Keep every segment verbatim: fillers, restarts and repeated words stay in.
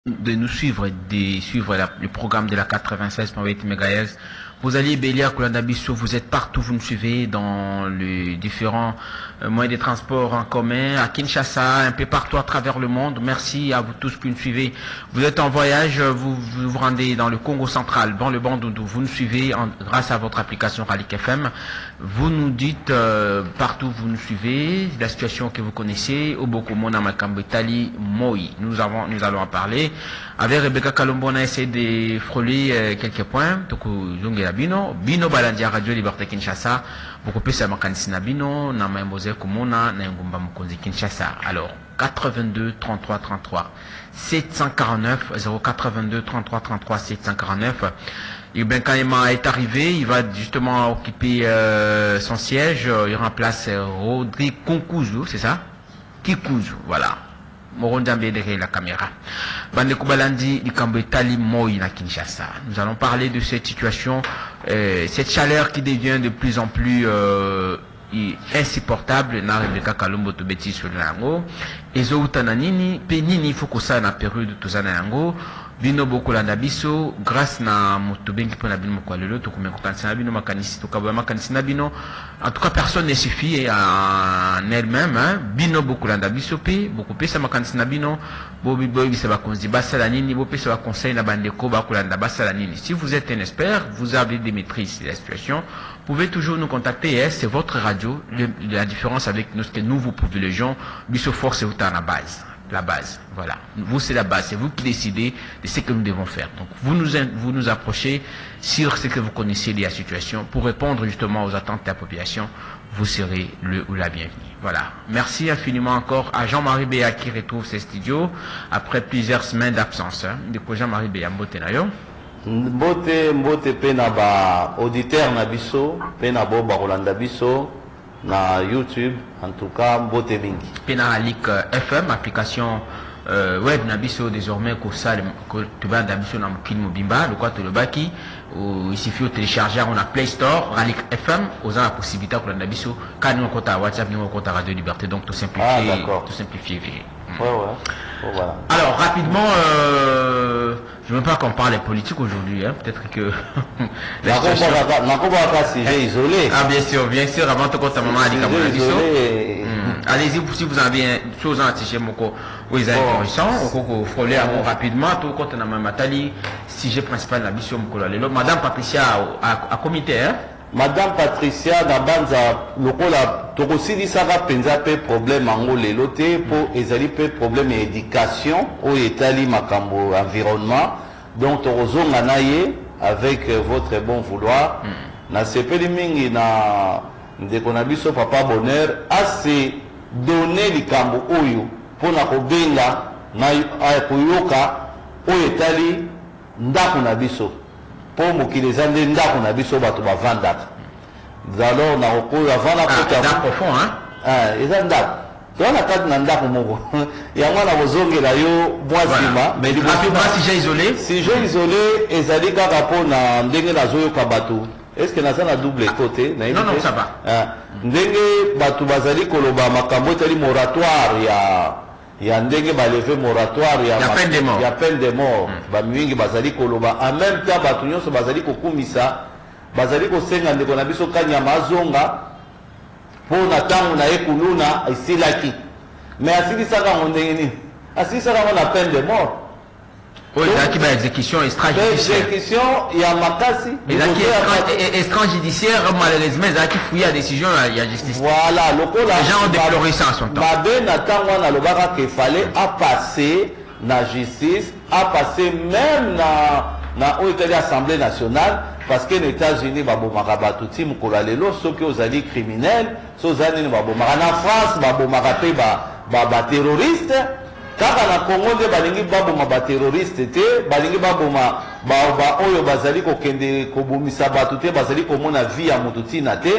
de nous suivre, de suivre la, le programme de la quatre-vingt-seize virgule huit mégahertz. Vous allez Bélia, Koulandabisso, vous êtes partout, vous nous suivez dans les différents euh, moyens de transport en commun, à Kinshasa, un peu partout à travers le monde. Merci à vous tous qui nous suivez. Vous êtes en voyage, vous vous, vous rendez dans le Congo central, dans le Bandundu, vous nous suivez en, grâce à votre application Ralik F M. Vous nous dites euh, partout, vous nous suivez, la situation que vous connaissez, Oboko Mona Makambo Tali Moi. Nous avons, nous allons en parler. Avec Rebecca Kalombo, on a essayé de frôler euh, quelques points. Donc, Bino, Bino Balandia Radio Liberté Kinshasa, beaucoup plus à Makanisina Bino, na Maimose Kumona, na Ngumba Mukonzi Kinshasa. Alors, quatre-vingt-deux trente-trois trente-trois, sept cent quarante-neuf, zéro quatre-vingt-deux trente-trois trente-trois, sept cent quarante-neuf. Et bien, quand il est arrivé, il va justement occuper euh, son siège, il remplace Rodrigue Konkuzu, c'est ça? Kikuzu, voilà. Morondambe derrière la caméra. Bande Koubalandi, Likambo Tali Moi na Kinshasa. Nous allons parler de cette situation, euh, cette chaleur qui devient de plus en plus euh, insupportable. Na Rebecca Kalombo to beti sur l'ango. Ezo utananini, penini fokusa na période tozana yango. Bino bokolanda biso grâce na motobengi pour la bino mokwalelo to kumengo kansina bino makanisi to kabwa makanisi na bino. En tout cas, personne ne suffit en elle-même. Hein. Bino bokolanda biso pe beaucoup pesa makanisi na bino bobi bobi se ba konzi basala nini bo pesa ba conseil na bandeko ba kolanda basala nini. Si vous êtes un expert, vous avez des maîtrises de la situation, vous pouvez toujours nous contacter. Hein. C'est votre radio. Le, la différence avec nous, ce que nous vous privilégions, biso force est à la base. La base, voilà. Vous, c'est la base. C'est vous qui décidez de ce que nous devons faire. Donc, vous nous, vous nous approchez sur ce que vous connaissez de la situation pour répondre justement aux attentes de la population. Vous serez le ou la bienvenue. Voilà. Merci infiniment encore à Jean-Marie Béa qui retrouve ses studios après plusieurs semaines d'absence. Hein. Du coup, Jean-Marie Béa, mbote na yo. Mbote, mbote pe na ba auditeur na biso, pe na bo ba Rolanda biso. Na YouTube, en tout cas, mbote mingi. Penalik F M, application euh, web nabiso désormais que ça, que tu vas d'abiso na mukini mobimba, le quoi tu le baki, il suffit de télécharger, on a Play Store, Ralik F M, aux la possibilité pour nabiso, quand nous compte à WhatsApp, nous compte à Radio Liberté, donc tout simplifier, ah, tout simplifier. Ouais, ouais. Oh, voilà. Alors rapidement, euh, je ne veux pas qu'on parle politique aujourd'hui, hein. Peut-être que la situation... sujet isolé. Ah bien sûr, bien sûr, avant de compter à maman Ali Kamonabiso. Allez-y si vous avez une chose à anticher moko ou les intéressants, ou frôler à moi rapidement, tout compte à ma matali, sujet principal la mission moko là. Madame Patricia à comité, hein. Madame Patricia Nabanza lokola tokosili saka penza pe problème ango lelo te po ezali pe problème éducation o etali makambo environnement donc tokozonga na ye avec votre bon vouloir mm. na sepeli mingi na ndeko na biso papa bonheur assez donner likambo oyo pona kobenga na koyoka o etali ndako na biso pour mokili eza nde ndako na biso bato bavandaka alors na okoyo avanda kota profond hein ah eza ndako tona kati na ndako moko yango na kozongela yo mwasima mais liboso pas si j'ai isolé si j'ai isolé ezali kaka mpona ndenge nazoyoka bato est-ce que naza na double côté non non ça va ah ndenge bato bazali koloba makambo etali moratoire ya ya ndenge baleve moratoire ya peine de mort ya peine de mort ba mingi bazali koloba en même temps bato nyonso bazali kokumisa bazali kosenga ndeko na biso kanyama azonga mpona ntango na ye kuluna esilaki mais asilisaka ngo ndenge nini asilisaka ngo na peine de mort oui ezalaki ba exécution extrajudiciaire exécution ya makasi ezalaki extrajudiciaire malheureusement ezalaki fouillé à décision ya justice voilà lokola les gens ont déploré ça en son temps babe na ntango wana alobaka qu'il fallait apasser na justice apasser même na na oyo etali assemblée nationale parce que les États-Unis babomaka bato ti mokolo ya lelo soki ozali criminel so ozali nini babomaka na France babomaka mpe baterroriste kaka na Congo nde balingi baboma baterroriste te balingi baboma oyo bazali kokende kobomisa bato te bazali komona vie ya moto ntina te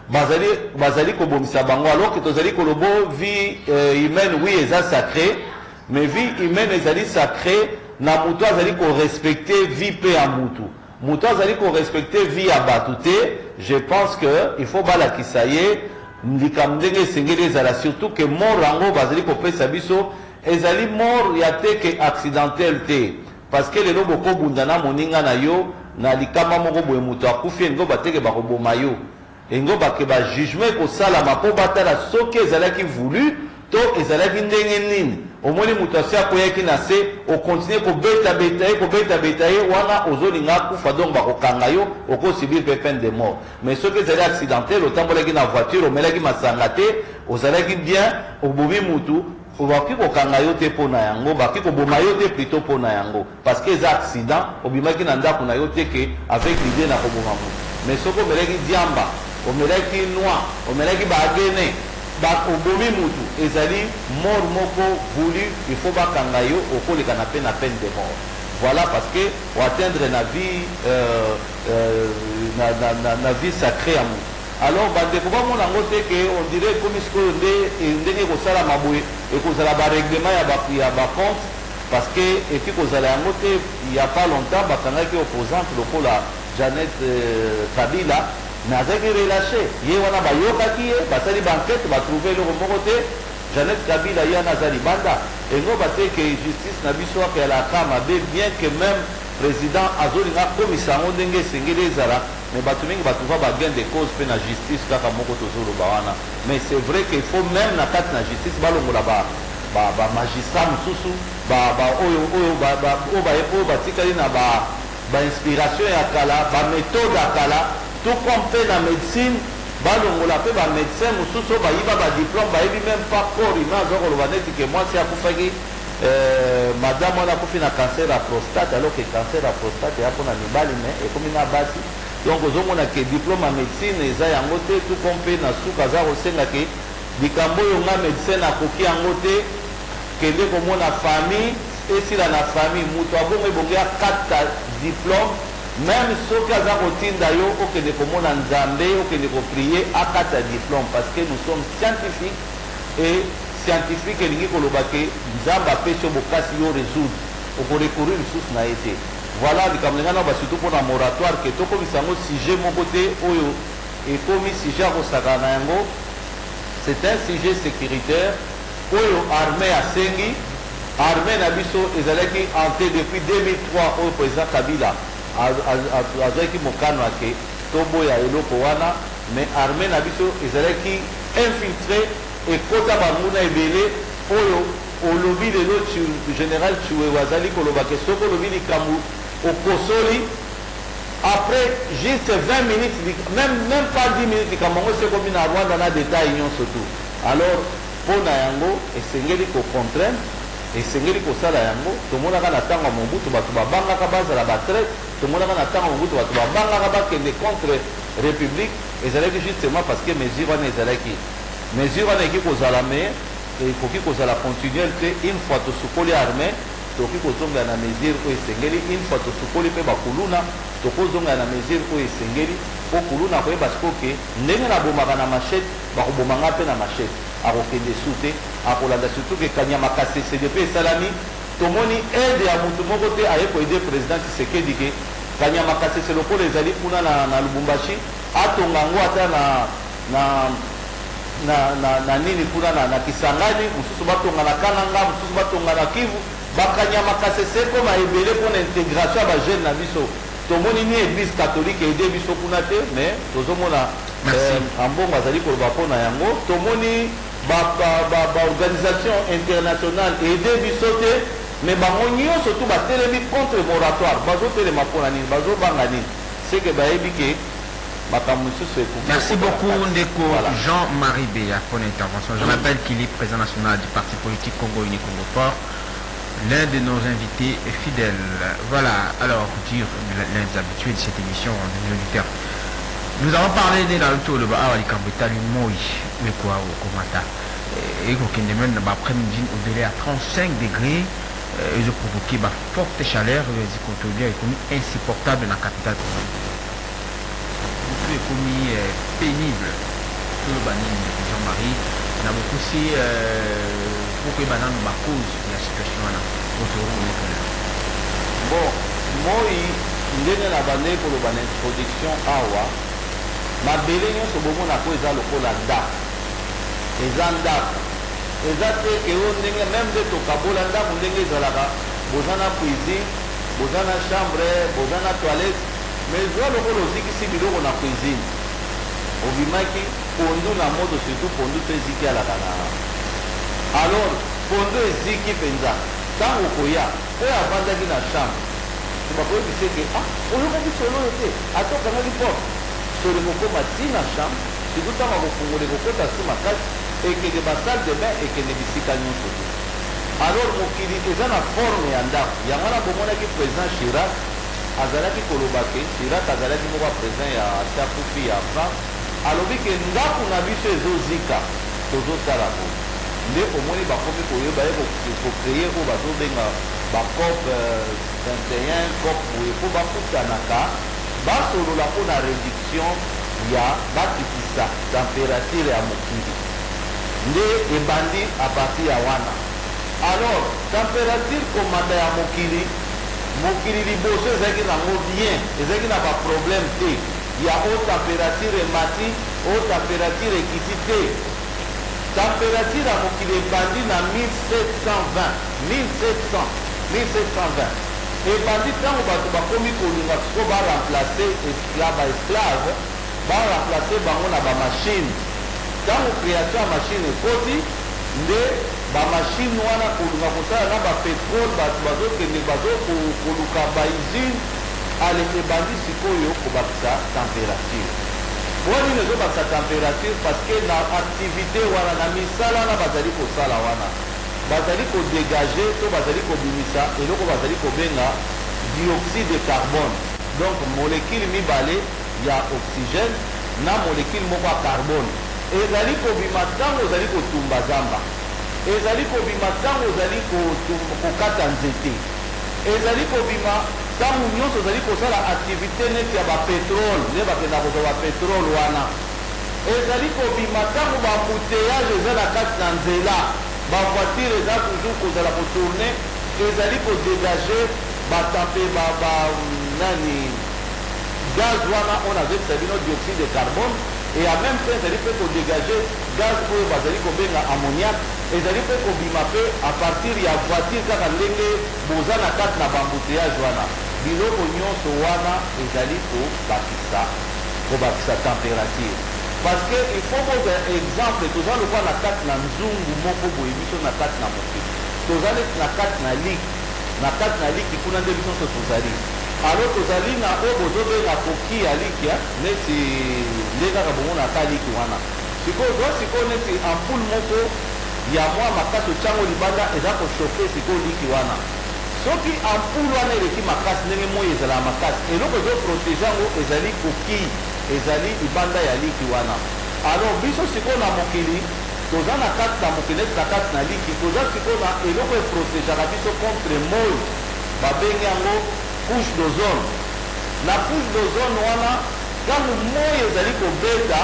bazali kobomisa bango alors que tozali kolobo vie humaine oui eza sacré mais vie humaine ezali sacré na moto azali korespecte vie mpe ya motu moto azali korespecte vie ya bato te je pense que il faut balakisa ye likambo ndenge esengeli ezala surtout que mort yango bazali kopesa biso ezali mort ya te ke accidentel te parce que lelo boko bundana moninga na yo na likama moko boye moto akufi engo bateke bakoboma yo engo bake ba jugement kosalama mpo batala soki ezalaki voulu to ezalaki ndenge nini omoni moto asi akoyaki na se okontinue kobetabeta ye kobetabeta ye wana ozolinga akufa donc bakokanga yo okosubir mpe peine de mort mais soki ezali accidentel otambolaki na voiture omelaki masanga te ozalaki bien obomi mutu baki kokanga yo te mpo na yango baki koboma yo te plutôt mpo na yango parce que eza accident obimaki na ndako na yo te ke avec l'idée na koboma mutu mais soki omelaki diamba omelaki noir omelaki baagene obomi mutu ezali mort moko voulu il faut bakanga yo okoleka na pe na peine de mort voilà parce que oatteindre na vie euh, euh, na, na, na, na vie sacrée ya mutu alors bandeko bamona yango te ke on dirait komi sikoyo ndenge ekosala maboye ekozala bareglement ya bacompte parce que eki kozala yango te ya pas longtemps bakangaki opposante lokola Janet euh, Kabila mais azalaki relâché ye wana bayokaki ye basali bankete batrouve eloko moko te Janet Kabila ye wana aza libanda engo bate ke justice na biso akeyalaka mabe bien que même président azolinga akomisa yango ndenge esengeli ezala mais bato mingi batrouva bagain de cause mpe na justice kaka moko tozoloba wana mais c'est vrai qu'il faut même na kati na justice balongola bamagistrat mosusu oyo batikali na bainspiration ya kala baméthode ya kala tout comme mpe na médecine balongola mpe bamédecin mosusu oyo bayiba badiplôme bayebi même pas corps humain aza koloba neti ke mwasi akufaki madame wana akufi na cancer ya prostate alors que cancer ya prostate ya mpona mibali me ekomi na basi donc ozomona ke diplôme ya médecine eza yango te tout comme mpe na suka aza kosenga ke likambo oyo nga médecin akoki yango te kende komona famille esila na famille moto abongo ebongi akata diplôme même soki aza kotinda yo okende komona nzambe okende koprie akata diplôme parce que nous sommes scientifiques et scientifique elingi koloba ke nzambe apesi yo bokasi yo résoudre okorecourir lisusu na ye te voilà likambo linga na basurtout mpona moratoire ke tokomisa yango sujet moko te oyo ekomi sujet akosaka na yango c'est un sujet sécuritaire oyo armée asengi armée na biso ezalaki ante depuis deux mille trois oyo président Kabila azalaki mokano ake toboya eloko wana mais armée na biso ezalaki infiltré ekota banguna ebele oyo olobi lelo général Chiwewe azali koloba ke soki olobi likambo okosoli après juste vingt minutes même, même pas dix minutes likambo yango sekomi na Rwanda na détail nyonso tu alors mpo na yango esengeli kocontraindre esengeli kosala yango tomonaka na ntango ya mobutu bato babangaka bazala batraite tomonaka na ntango ya mobutu bato babangaka bakende contre république ezalaki justement parce que mesure wana ezalaki mesure wana eki kozala me ekoki kozala continuel te une fois tosukoli armée tokoki kozongela na mesure oyo esengeli une fois tosukoli mpe bakuluna tokozongela na mesure oyo esengeli po kuluna koyeba sikoyo ke ndenge nabomaka na machete bakobomanga mpe na machete akokende su te akolanda surtout ke kanyama kasese depuis esalami tomoni aide ya motu moko te aye koede président Tshisekedi ke kanyama kasese lokola ezali kuna na, na Lubumbashi atonga yango ata na, na na na na nini kuna na, na Kisangani mosusu batonga na Kananga mosusu batonga na Kivu bakanyama kasese koma ebele mpona intégration ya bajeune na biso tomoni ni église catholique ede biso kuna te mais tozomona ambongo azali koloba mpona yango tomoni baorganisation internationale ede biso te mais bango nyonso tu batelemi contre moratoire bazotelema mpona nini bazobanga nini seke bayebi ke makambo mosusu ekoki. Merci beaucoup Ndeko Jean-Marie Beya pour l'intervention. Je rappelle qu'il est président national du parti politique Congo Uni Congo Fort, l'un de nos invités fidèles. Voilà, alors dire l'un des habitués de cette émission en unitaire. Nous avons parlé de la rupture de Baali Kambeta Moi, mais quoi au Komata. Et qu'on demande l'après-midi au-delà à trente-cinq degrés, ils ont provoqué une forte chaleur, les écotobiens est commis insupportable dans la capitale. Beaucoup est commis pénible. Tout le banin de Jean-Marie n'a beaucoup aussi pour que banan ma cause de la situation là. Bon, moi, ndenge na bande pour le banin introduction awa. mabele nyonso bomona ko eza lokola ndako eza ndako eza te ke oyo ndenge meme nde tokabola ndako ndenge ezalaka boza na cuisine boza na chambre boza na toilette mais zwa lokola ozikisi biloko na cuisine obimaki pondu na moto surtout pondu mpe eziki alaka na alors pondu eziki mpenza ntango koya oyo avandaki na chambre bakoyebisa eke ah oyokaki solo oyo te atokangaki porte solo ekokoma ti na chambre surtout ntango akofungola ekokota su makasi ekende basale de bain ekende bisika nyonso te alors mokili eza na forme ya ndako yango wana bomonaki président Chirac azalaki koloba ke Chirac azalaki moko ya président ya takufi ya France alobi ke ndako na biso ezozika tozosala bo nde omoni bakomi koyeba ye kokreye oyo bazobenga bacop vingt et un cop boye mpo bakutanaka basolola mpona réduction ya bakitisa température ya mokili nde ebandi a partir ya wana alors température komanda ya mokili mokili liboso ezalaki nango bien ezalaki na baproblème te ya haute température emati haute température ekiti te température ya mokili ebandi na mille sept cent vingt mille sept cent mille sept cent vingt ebandi ntango bato bakomi kolinga siko baremplace baesclave baremplace bango na bamashine ntango création ya mashine ekoti nde bamashine wana kolinga kosala na bapetrole bato bazokende bazokoluka bausine ale ebandi sikoyo kobakisa température mponi ezobakisa température parce que na activité wana na misala wana bazali kosala wana bazali kodégage to bazali kobimisa eloko bazali kobenga dioxyde de carbone donc molécule mibale ya oxygène na molécule moko ya carbone ezali kobima ntango ozali kotumba zamba ezali kobima ntango ozali kokata nzete ezali kobima ntango nyonso ozali kosala activité neti ya bapetrole nde bakenda kozwa bapetrole wana ezali kobima ntango bambuteyage eza na kati na nzela bavoiture eza toujours kozala kotourne ezali kodégage batampe nani gaz wana oyo nazokisa bino dioxyde de carbone et en même temps ezali mpe kodégage gaz oyo bazali kobenga ammoniac ezali mpe kobima mpe a partir ya voiture kaka ndenge boza na kati na bambuteyage wana biloko nyonso wana ezali kobakisa kobakisa température parce que il faut bozwa exemple toza lokwa na kati na nzungu moko boye biso na kati na mokili toza neti na kati na liki na kati na liki kuna nde biso nyonso tozali alors tozali na oyo bozobenga koki ya liki neti nde kaka bomonaka liki wana sikoyo ozwa sikoyo neti ampoule moko ya mwa makasi otyango libanda eza kochauffe sikoyo liki wana soki ampoule wana eleki makasi ndenge moi ezala makasi eloko ezoprotege yango ezali koki ezali libanda ya liki wana alors biso sikoyo na mokili toza na kati na mokili neti na kati na liki toza sikoyo na eloko eprotegeaka biso contre moi babengi yango couche d'ozone na couche d'ozone wana ntango moi ezali kobeta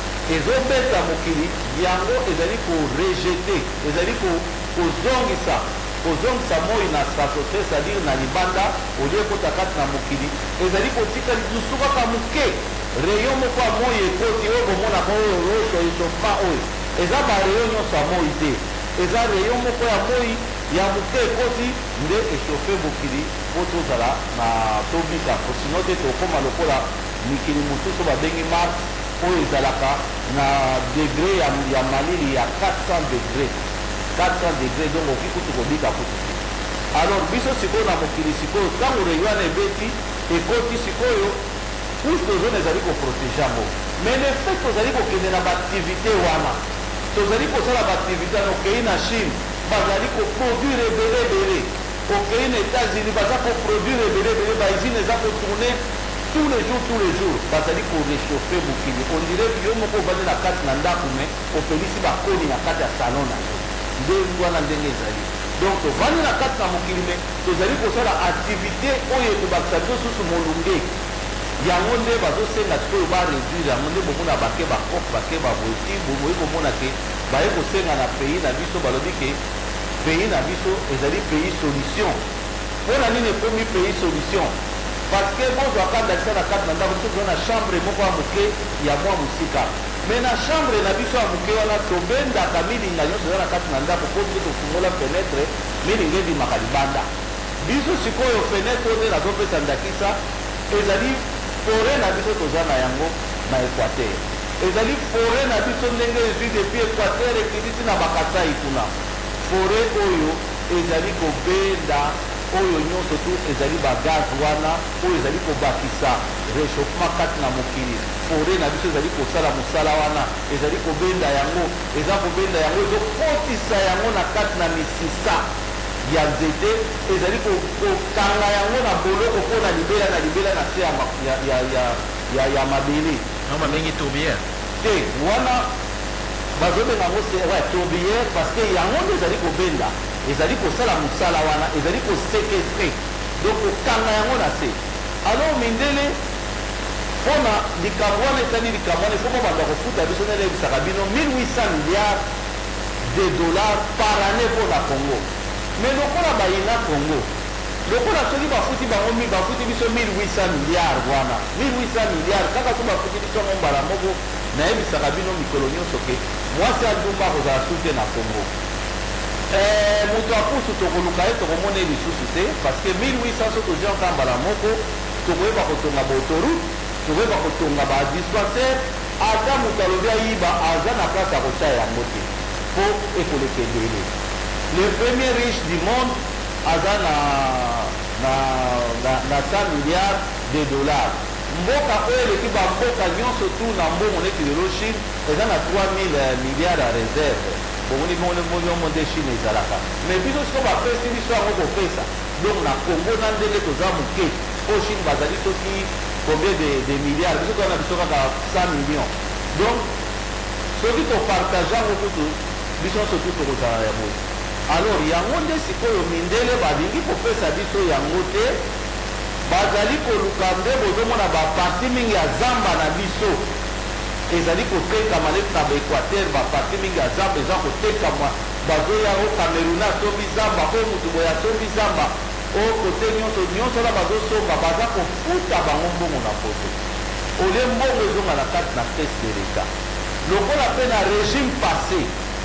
ezobeta mokili yango ezali korejete ezali kozongisa kozongisa moi na stratosphère c'est-à-dire na libanda olie ekota kati na mokili ezali kotika lisusu kaka moke rayon moko ya moi ekoti oyo bomonaka oyo roso échauffement oyo eza barayon nyonso ya moi te eza rayon moko ya moi ya moke ekoti nde échauffe mokili po tozala na tobika sino te tokóma lokola mikili mosusu babengi mars oyo ezalaka na degré ya, ya malili ya quatre cents degré quatre cents degré donc oki kutu kobika kutu te alors biso sikoyo na mokili sikoyo ntango rayon wana ebeti ekoti sikoyo couche d'ozone ezali koprotege yango mais le fait tozali kokende na baactivité wana tozali kosala baactivité wana okei na chine bazali koproduire ebele ebele okei na états-unis baza koproduire ebele ebele bausine eza kotourne tous les jours tous les jours bazali koréchauffe mokili ondire yo moko ovandi na kati na ndako me opelisi bakoni na kati ya salon na yo nde wana ndenge ezali donc tovandi na kati na mokili me tozali kosala activité oyo ekobakisa biso susu molunge yango nde bazosenga sikoyo baréduire yango nde bomona bake bakope bake baboeti bomoyi komona ke baye kosenga na pays na biso balobi ke pays na biso ezali pays solution mpona nini ekomi pays solution parce que bozwaka ndakisa na kati na ndako soki oza na chambre moko ya moke ya mwa mosika mais na chambre na biso ya moke wana tobendaka milinga nyonso eza na kati na ndako po biso tofungola fenetre milinga ebimaka libanda. Biso sikoyo fenetre oyo nde nazopesa ndakisa ezali fore na biso toza na yango na Équateur. Ezali fore na biso ndenge ezwi depuis Équateur ekiti na Bakasai kuna. Fore oyo ezali kobenda oyo nyonso tu ezali bagaz wana oyo ezali kobakisa réchauffement kati na mokili. Fore na biso ezali kosala mosala wana ezali kobenda yango eza kobenda yango ezokotisa yango na kati na misisa ya nzete ezali kokanga yango na boloko mpo na libela na libela na se ya mabele babengi tourbière te wana bazobenga yango tourbière parce que yango nde ezali kobenda ezali kosala mosala wana ezali kosekestre donc kokanga yango na se. Alors mindele mpona likambo wana etali likambo wana ifo mobanda kofuta biso nde elebisaka bino mille huit cents milliards de dollars par année mpona Congo. Mais lokola bayina Congo lokola soki bafuti bango bafuti biso mille huit cents milliards wana mille huit cents milliards kaka so bafuti biso ngo mbala moko nayebisaka bino mikolo nyonso ke mwasi andumba akozala su te na Congo. Moto apusu tokoluka ye tokomona ye lisusu te parce que mille huit cents so tozwi yango mbala moko tokoyeba kotonga baautorute tokoyeba kotonga badispensaire ata moto alobi ayiba aza na place ya kotya yango te mpo ekolekendele. Le premier riche du monde aza na, na, na, na cent milliards de dollars. Mboka oyo eleki bamboka nyonso tu na mbongo neti lelo Chine eza na trois mille milliards ya réserve. Bomoni bongo nde Chine ezalaka. Mais biso siko bapesi biso yango kopesa. Donc na Congo na ndenge toza moke po Chine bazali soki combien de, de milliards biso toza na biso kaka cent millions. Donc soki topartage yango kutu biso nyonso tu tokozala ya boye. Alors yango nde sikoyo mindele balingi kopesa biso yango te bazali koluka nde bozomona baparti mingi ya zamba na biso ezali kotekama neti na baéquateur baparti mingi ya zamba eza kotekama bazoya o Cameroun asombi zamba oyo motu boye asombi zamba oyo kote nyonso nyonso wana bazosomba baza kofuta bango mbongo na poto olie mbongo ezonga na kati na caisse de l'État lokola mpe na régime passé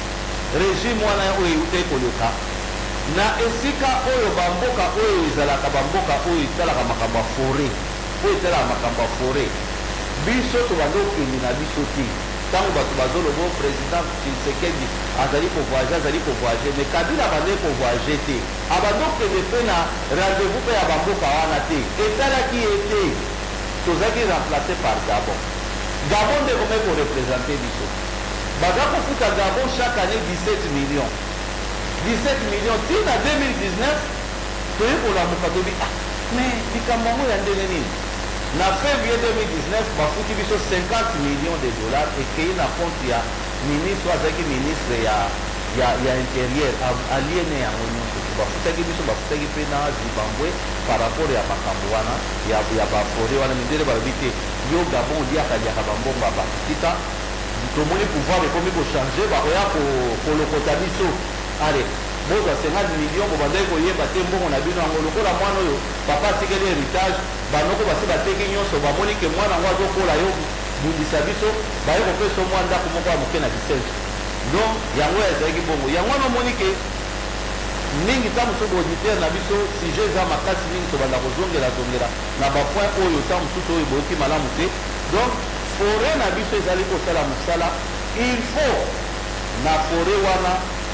régime wana oyo eutai koleka na esika oyo bamboka oyo ezalaka bamboka oyo etalaka makambo ya forêt oyo etalaka makambo ya forêt biso tobanda okende na biso te ntango bato bazoloba président Tshisekedi azali kovoyage azali kovoyage mais Kabila abandai kovoyage te abanda okende mpe na rendez-vous mpe ya bamboka wana te etalaki ye te tozalaki remplacé par Gabon. Gabon nde komai korepresente biso baza kofuta Gabon chaque année dix-sept millions dix-sept millions ti na deux mille dix-neuf toye kolamuka tobi ah mais likambo yango ya ndenge nini na février deux mille dix-neuf bafuti biso cinquante millions de dollars ekei na compte ya ministre azalaki ministre ya ya ya intérieur aliene yango nyonso bafutaki biso bafutaki mpe na Zimbabwe par rapport ya makambo wana ya ya bafore wana mindele balobi te yo Gabon oliaka liaka bambongo ya bato kita tomoni pouvoir ekomi kochange bakoya kolokota biso ale bozwa cinquante millions bobandaki koyeba te mbongo na bino yango lokola mwana oyo papa atikeli héritage banoko basi bateki nyonso bamoni ke mwana yango azokola yo bundisa biso baye kopesa mwa ndako moko ya moke na bisenso donc yango ezalaki bongo yango wana omoni ke mingi ta mosusu auditeur na biso sujet eza makasi mingi tobanda kozongela zongela na bapoint oyo ta mosusu oyo boyoki malamu te donc forêt na biso ezali kosala mosala il faut na forêt wana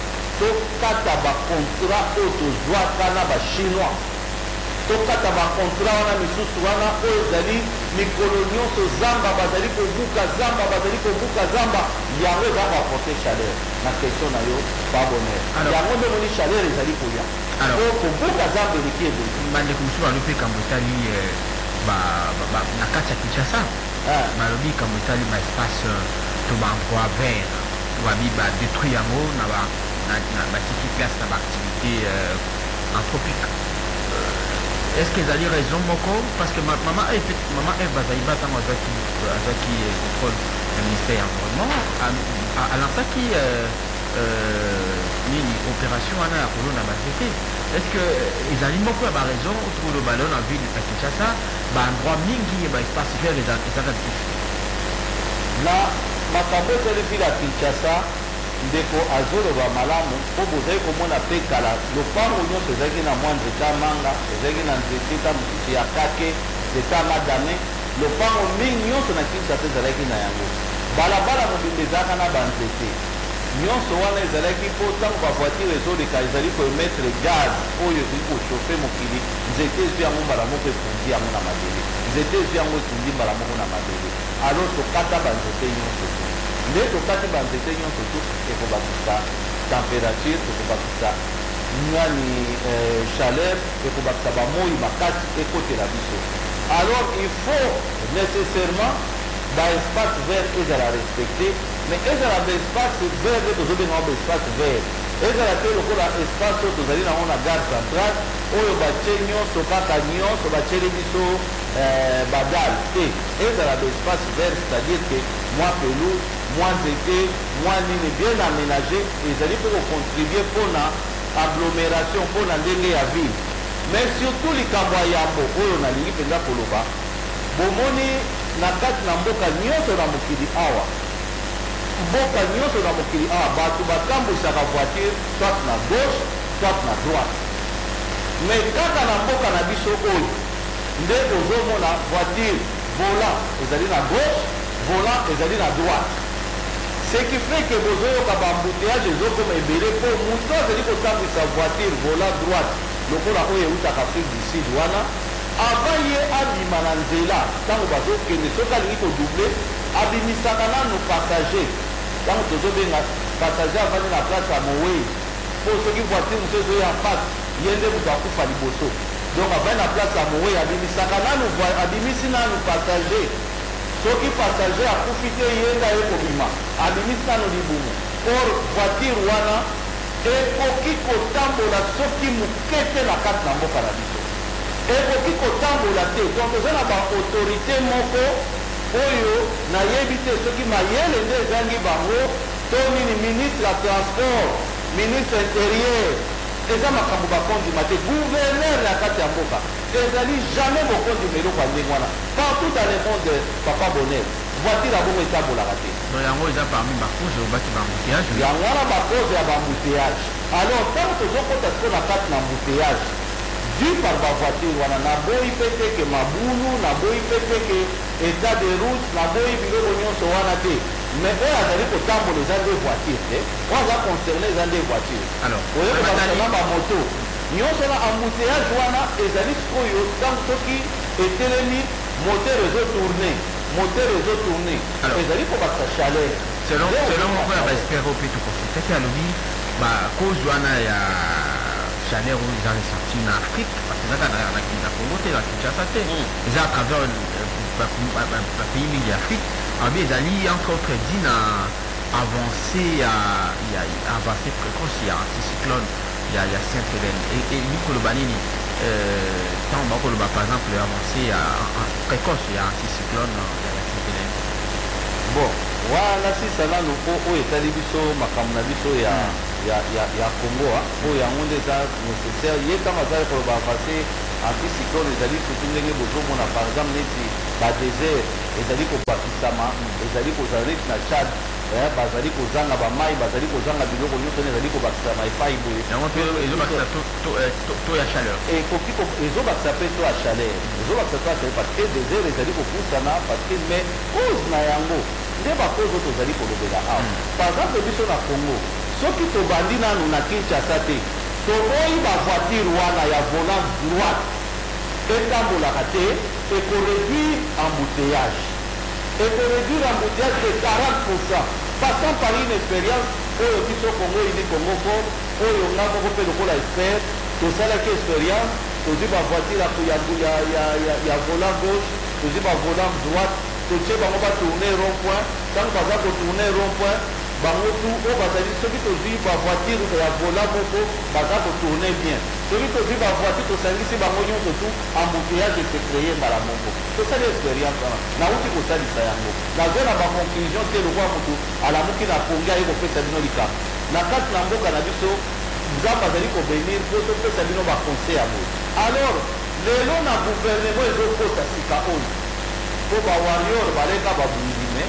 tokata bacontrat oyo tozwaka na bachinois tokata bacontrat wana misusu wana oyo ezali mikolo nyonso zamba bazali kobuka zamba bazali kobuka zamba yango eza koaporte chaleur na question na yo babonere yango nde moni chaleur ezali koya po kobuka zamba eleki ebele bandeko mosusu balobi mpe kambo etali na kati ya Kinshasa balobi kambo etali baespace to baendroit vert babi badétruire yango na batiki place na baactivité anthropique. Est-ce qu'ils allaient raison moko parce que ma, maman Eve maman Eve bazaiba tango azaki azaki contrôle du ministère de l'environnement à l'instant qui ni opération ana ya kolona basete est-ce que ils allaient moko ba raison autour le ballon en ville de Kinshasa ba endroit mingi ba espace vert les les actifs là makambo ezali vile ya Kinshasa ndeko azoloba malamu po bozali komona mpe kala lopango nyonso ezalaki na mwa nzete manga ezalaki na nzete ta mosusu ya kake nzete madame lopango mingi nyonso na Kinshasa ezalaki na yango balabala mobimba ezalaka na banzete nyonso wana ezalaki mpo ntango bavoitire ezoleka ezali koemetre gaz oyo ezali koshofe mokili nzete ezwi yango mbala moko epundi yango na mabele nzete ezwi yango epundi mbala moko na mabele alors tokata banzete nyonso tu nde tokati banzete nyonso tu ekobakisa température ekobakisa nani chaleur ekobakisa bamoi makasi ekotela biso alors il faut nécessairement baespace vert ezala respecté mais ezala baespace vert nde tozobengao baespace vert ezala te lokola espace oyo tozali nango na gare centrale oyo batie nyonso kaka nyonso batieli biso badale te ezala baespace vert c'est-à-dire que mwa pelouse mwa nzete mwa nini bien aménagé ezali mpo kocontribue mpona agglomération mpona ndenge ya ville mais surtout likambo ya yambo oyo nalingi mpenza koloba bomoni na kati na mboka nyonso na mokili awa mboka nyonso na mokili awa bato batambwisaka voiture soit na gauche soit na droite mais kaka na mboka na biso oyo nde ozomona voiture volant ezali na gauche volant ezali na droite ce qui fait que bozoyoka bambouteillage ezokoma ebele mpo moto azali kotambwisa voiture volant droite lokola oyo eutaka afrique du sud wana avant ye abima na nzela ntango bazokende soki alingi kodouble abimisaka nano passager ntango tozobenga passager avandi na place ya mowei mpo soki voiture mosu ezoya mpasi ye nde moto akufa liboso donc avandi na place ya mowei abimisaka nano abimisi nano passager soki passager akufi te ye nde aye kobima abimisi nano libumu or voiture wana ekoki kotambola soki moke te na kati na mboka na biso ekoki kotambola te donc toza na baautorité moko oyo nayebi te soki mayele nde ezangi bango to nini ministre ya transport ministre intérieur eza makambo bakondima te gouverneur na kati ya mboka ezali jamais bokondima eloko ya ndenge wana partout dans le monde papa bonheur voiture abongo etambolaka te yango eza parmi bakoze obaki bambouteillage yango wana bakoze ya bambouteillage alors ntango tozokota siko na kati na embouteillage dû par bavoiture wana naboyi mpe te ke mabulu naboyi mpe te ke état de route naboyi biloko nyonso wana te mais oyo azali kotambola eza nde voiture te oyo aza concerne eza nde voiture oyo kobaana bamoto nyonso na embouteillage wana ezali sikoyo ntango soki etelemi moteur ezotourne moteur ezotourne ezali kobakisa chaleur selon moko ya baespero mpe tokofutaki alobi bacause wana ya chaleur oyo eza ressorti na afrique parce ezaka na congo te na kinshasa te eza à travers bapays mingi ya afrique alobi ezali entre autres dit na avancé ya avancé précoce ya anticyclone ya saint hélène elingi koloba nini ntango bakoloba par exemple avancé ya précoce ya anticyclone ya saint hélène bon wana sisa nanu mpo oyo etali biso makambo na biso ya ya ya ya Congo oyo yango nde eza nécessaire ye ntango azali koloba avancé anticyclone ezali surtout ndenge bozomona par exemple neti badésert ezali kobakisama ezali kozala neti na Tchad bazali kozanga bamai bazali kozanga biloko nyonso nde ezali kobakisama epai boye yango mpe ezobakisa to ya chaleur ekoki ezobakisa mpe to ya chaleur ezobakisa to ya chaleur parce que désert ezali kopusana parce que mais cause na yango nde bakoze oyo tozali kolobela awa par exemple biso na Congo soki tobandi nanu na Kinshasa te toboyi bavoiture wana ya volant droite etambolaka te ekoréduire embouteillage ekoréduire embouteillage de quarante pour cent passant par une expérience oyo biso Congo ini Congo fort oyo nga moko mpe lokola expert tosalaki expérience tozwi bavoiture ya volant gauche tozwi bavolant droite totie bango batourne rond point ntango baza kotourne rond point bango tu oyo bazali soki tozwi bavoiture ya volant moko baza kotourne bien soki tozwi bavoiture tosangisi bango nyonso tu embouteillage ese créé mbala moko tosali expérience wana nauti kosalisa yango nazwa na baconclusion te lokwa motu alamuki na pongi aye kopesa bino likambo na kati na mboka na biso nzambe azali kobenir mpo topesa bino baconseil ya boye alors lelo na gouvernement ezokota sika oyo mpo bawarior baleka babundime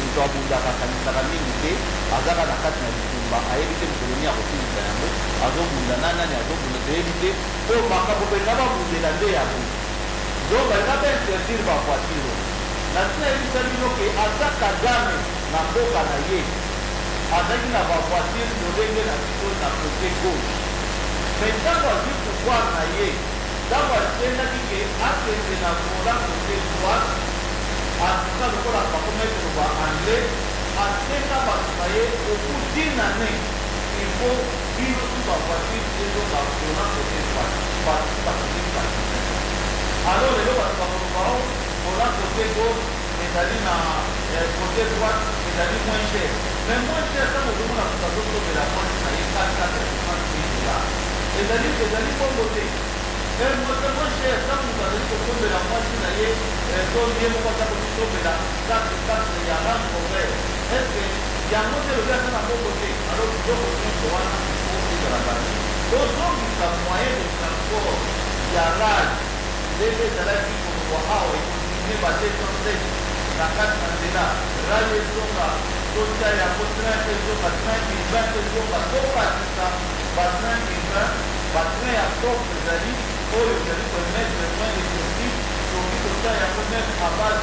moto abundaka akanisaka mingi te azaka na kati na bitumba ayebi te mokoloni ya kosilisa yango azobunda na nani azobunda toyebi te po makambo mpenza babundela nde yango donc balinga bainterdire bavoitire na ntina yebisa bino ke aza kagame na mboka na ye azalaki na bavoitire lolenge na biso na kote gauche mais ntango azwi pouvoir na ye ntango asendaki ke akende na vola kote droite atuka lokola bakomete loba anglais asenga bato na ye okutina ne il faut bino tu bavoitire ezonga vola kote droite bato bakoki bati alors lelo bato bakoloba o vola kote gauche ezali na kote droite ezali moins cher mais moins cher ntango ozomona moto azosomela mwasi na ye katikati ya ezali ezali bongo te moto moins cher ntango moto azali kosomela mwasi na ye to ye moko aza kosomela kati kati ya rang couvert estce yango te lobi aza na bongo te alors biloko nyonso wana ezala bani tozongisa moyen de transport ya rage ndenge ezalaki kolongwa awa ekontinue badesanset na kati na nzela rage ezonga totia yango train ezonga train urbain ezonga tokatisa batrain urbain batrain ya top ezali oyo ezali komettre moins de sursis soki totia yango meme a base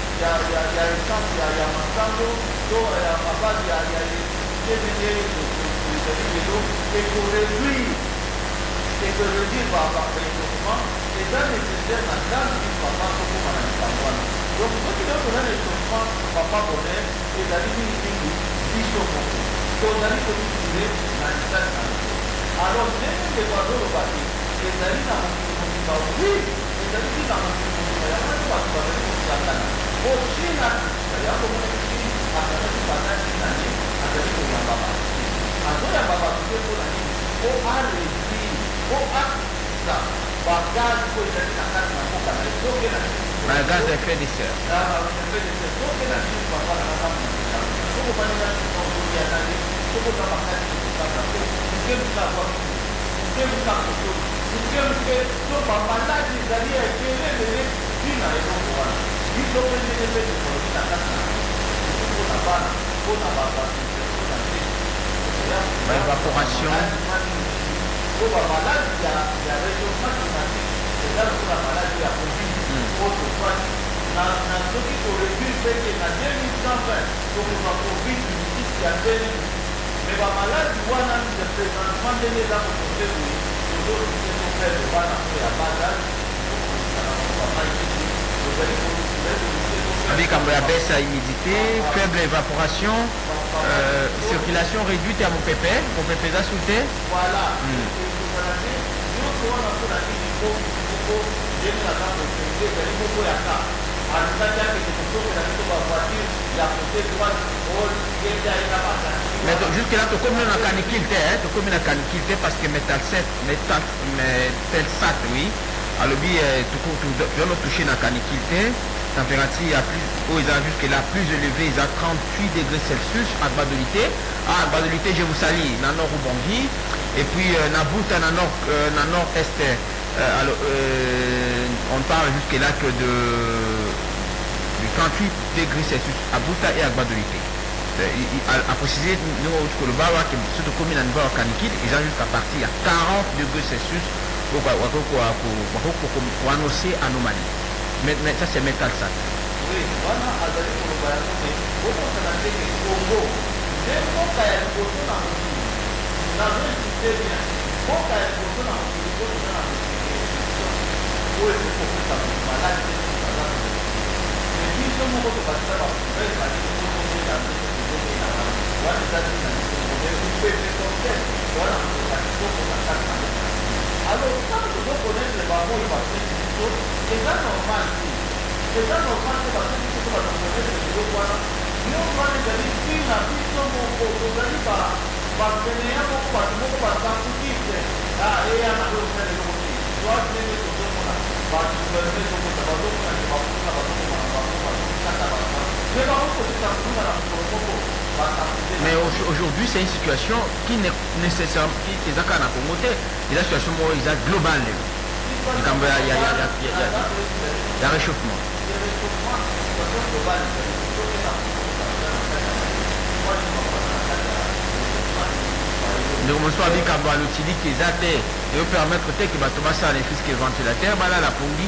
ya essence ya masando to a base ya electricité ezali lelo ekoréduire ekoréduire baéchauffement eza nécessaire na ndambi biso papa tokóma na likambo wana donc soki leo toza na échauffement papa bonheur ezali mingimingi biso moko tozali koutile na lisasi na biso alors ndenge ndeko azoloba te ezali na mokili mobimba wi ezali ti na mokili mobimba yango nde bato bazali kosangana ochina yango mona chini azalaki banda china ye azali koyamba bato azoyamba bato te mpona nini po aréduire po akisa bagazi oyo ezali na kati na mboka na ezoke na bagaz à effet de serre ezoke na chini papa na makambo na keka sokobanela ozokiatale sokoza makasi kosanga po mukemuka kwaki mukemuka kosoli mukemuke to bamaladi ezali ya ekelelele tina eloko wana biso mpe ndenge mpe teknologi na kati na mpona bana mpona babaise mpona te évaporation po bamaladi ya réchauffement climatique eza lokola maladi ya covid oyo twani na soki koréduire peke na deux mille cent vingt tokozwa covid dix ya deux mille mais bamaladi wana présentement ndenge eza kokonte boye tozolukite toperde wana mpo ya bazage tokolisana bango bamai kiti tozali likambo ya baisse ya humidité, faible évaporation, euh, circulation réduite à mopepe, mopepe eza souté. Voilà. Mais jusque là, tu communes en canicule, tu communes en canicule parce que métal sept, métal sat, oui. Alors, tu dois toucher dans la canicule. Température à plus, oh, ils ont jusque là plus élevé, ils ont trente-huit degrés Celsius à Badolité. Ah, Badolité, je vous salue, dans le nord Ubongi. Et puis, euh, Nabuta, dans le nord, euh, nord-est, euh, alors, euh, on parle jusque là que de, de trente-huit degrés Celsius à Buta et à Badolité. Euh, à, à préciser, nous, au Kolobawa, qui sont communes à niveau canicule, ils ont jusqu'à partir à quarante degrés Celsius pour, pour, pour, pour, pour, pour annoncer anomalie. Mais, mais ça c'est métal ça. Oui, voilà, azali koloba yango me okosana ndenge kongo nde mboka ya liboso na mokili nazo insiste bien mboka ya liboso na mokili po toza na restriction oyo ekokopesa maladi te aza mais biso moko tokatisa baproblème baliki tokomela biso tozomela wana eza tina biso mais upepe tokele wana kokoka kitoko na kati na mboka alors ntango tozokonetre bango oyo bapesi biso eza normal te eza normal te bapesi biso bazokonetre biloko wana nyonso wana ezali ntina biso moko tozali bapeneya moko bato moko basankutifte eya na losala eloko te toa ndenge tozomona baguverneme ezokota bazomona ke bakuna bazokomana bango bazokata bango mais bakokosisa kuna na mokolo moko. Mais aujourd'hui, c'est une situation qui n'est nécessairement qui est à Congo. C'est la situation globale. Il y a réchauffement. Le commençons avec un ballon qui est à terre et permettre que tu vas tomber sur les fils qui vont la terre, là la pongi.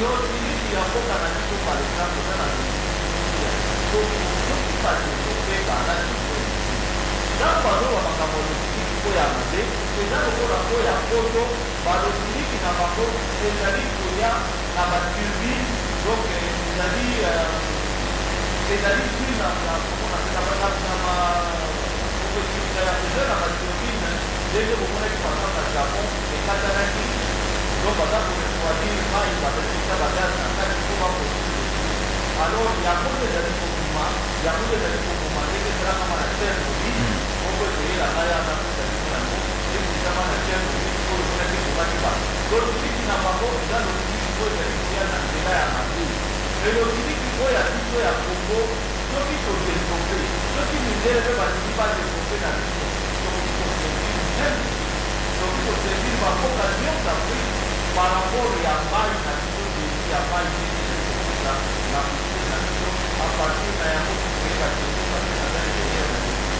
Dès que vous prenez par exemple le Japon, les Katanaki, donc par exemple pour choisir quand il va donner ça la gaz, il faut pas possible. Alors il y a beaucoup de amis pour moi, il y a beaucoup de amis pour moi, dès que cela comme la terre mobile, on peut payer la taille à la coupe de l'amour, dès que ça va la terre mobile, il faut le connaître pour pas qu'il va. Donc le petit qui n'a pas beau, il a le petit qui faut être ici à l'Angela et à Mabou. Mais le petit qui faut y a tout à Congo, ceux qui sont développés, ceux qui nous aident à ne pas développer la vie. Donc il faut servir par occasion d'Afrique par rapport à Maï, la nation de l'État, à Maï, la nation, à partir de la nation qui est la nation, à partir de la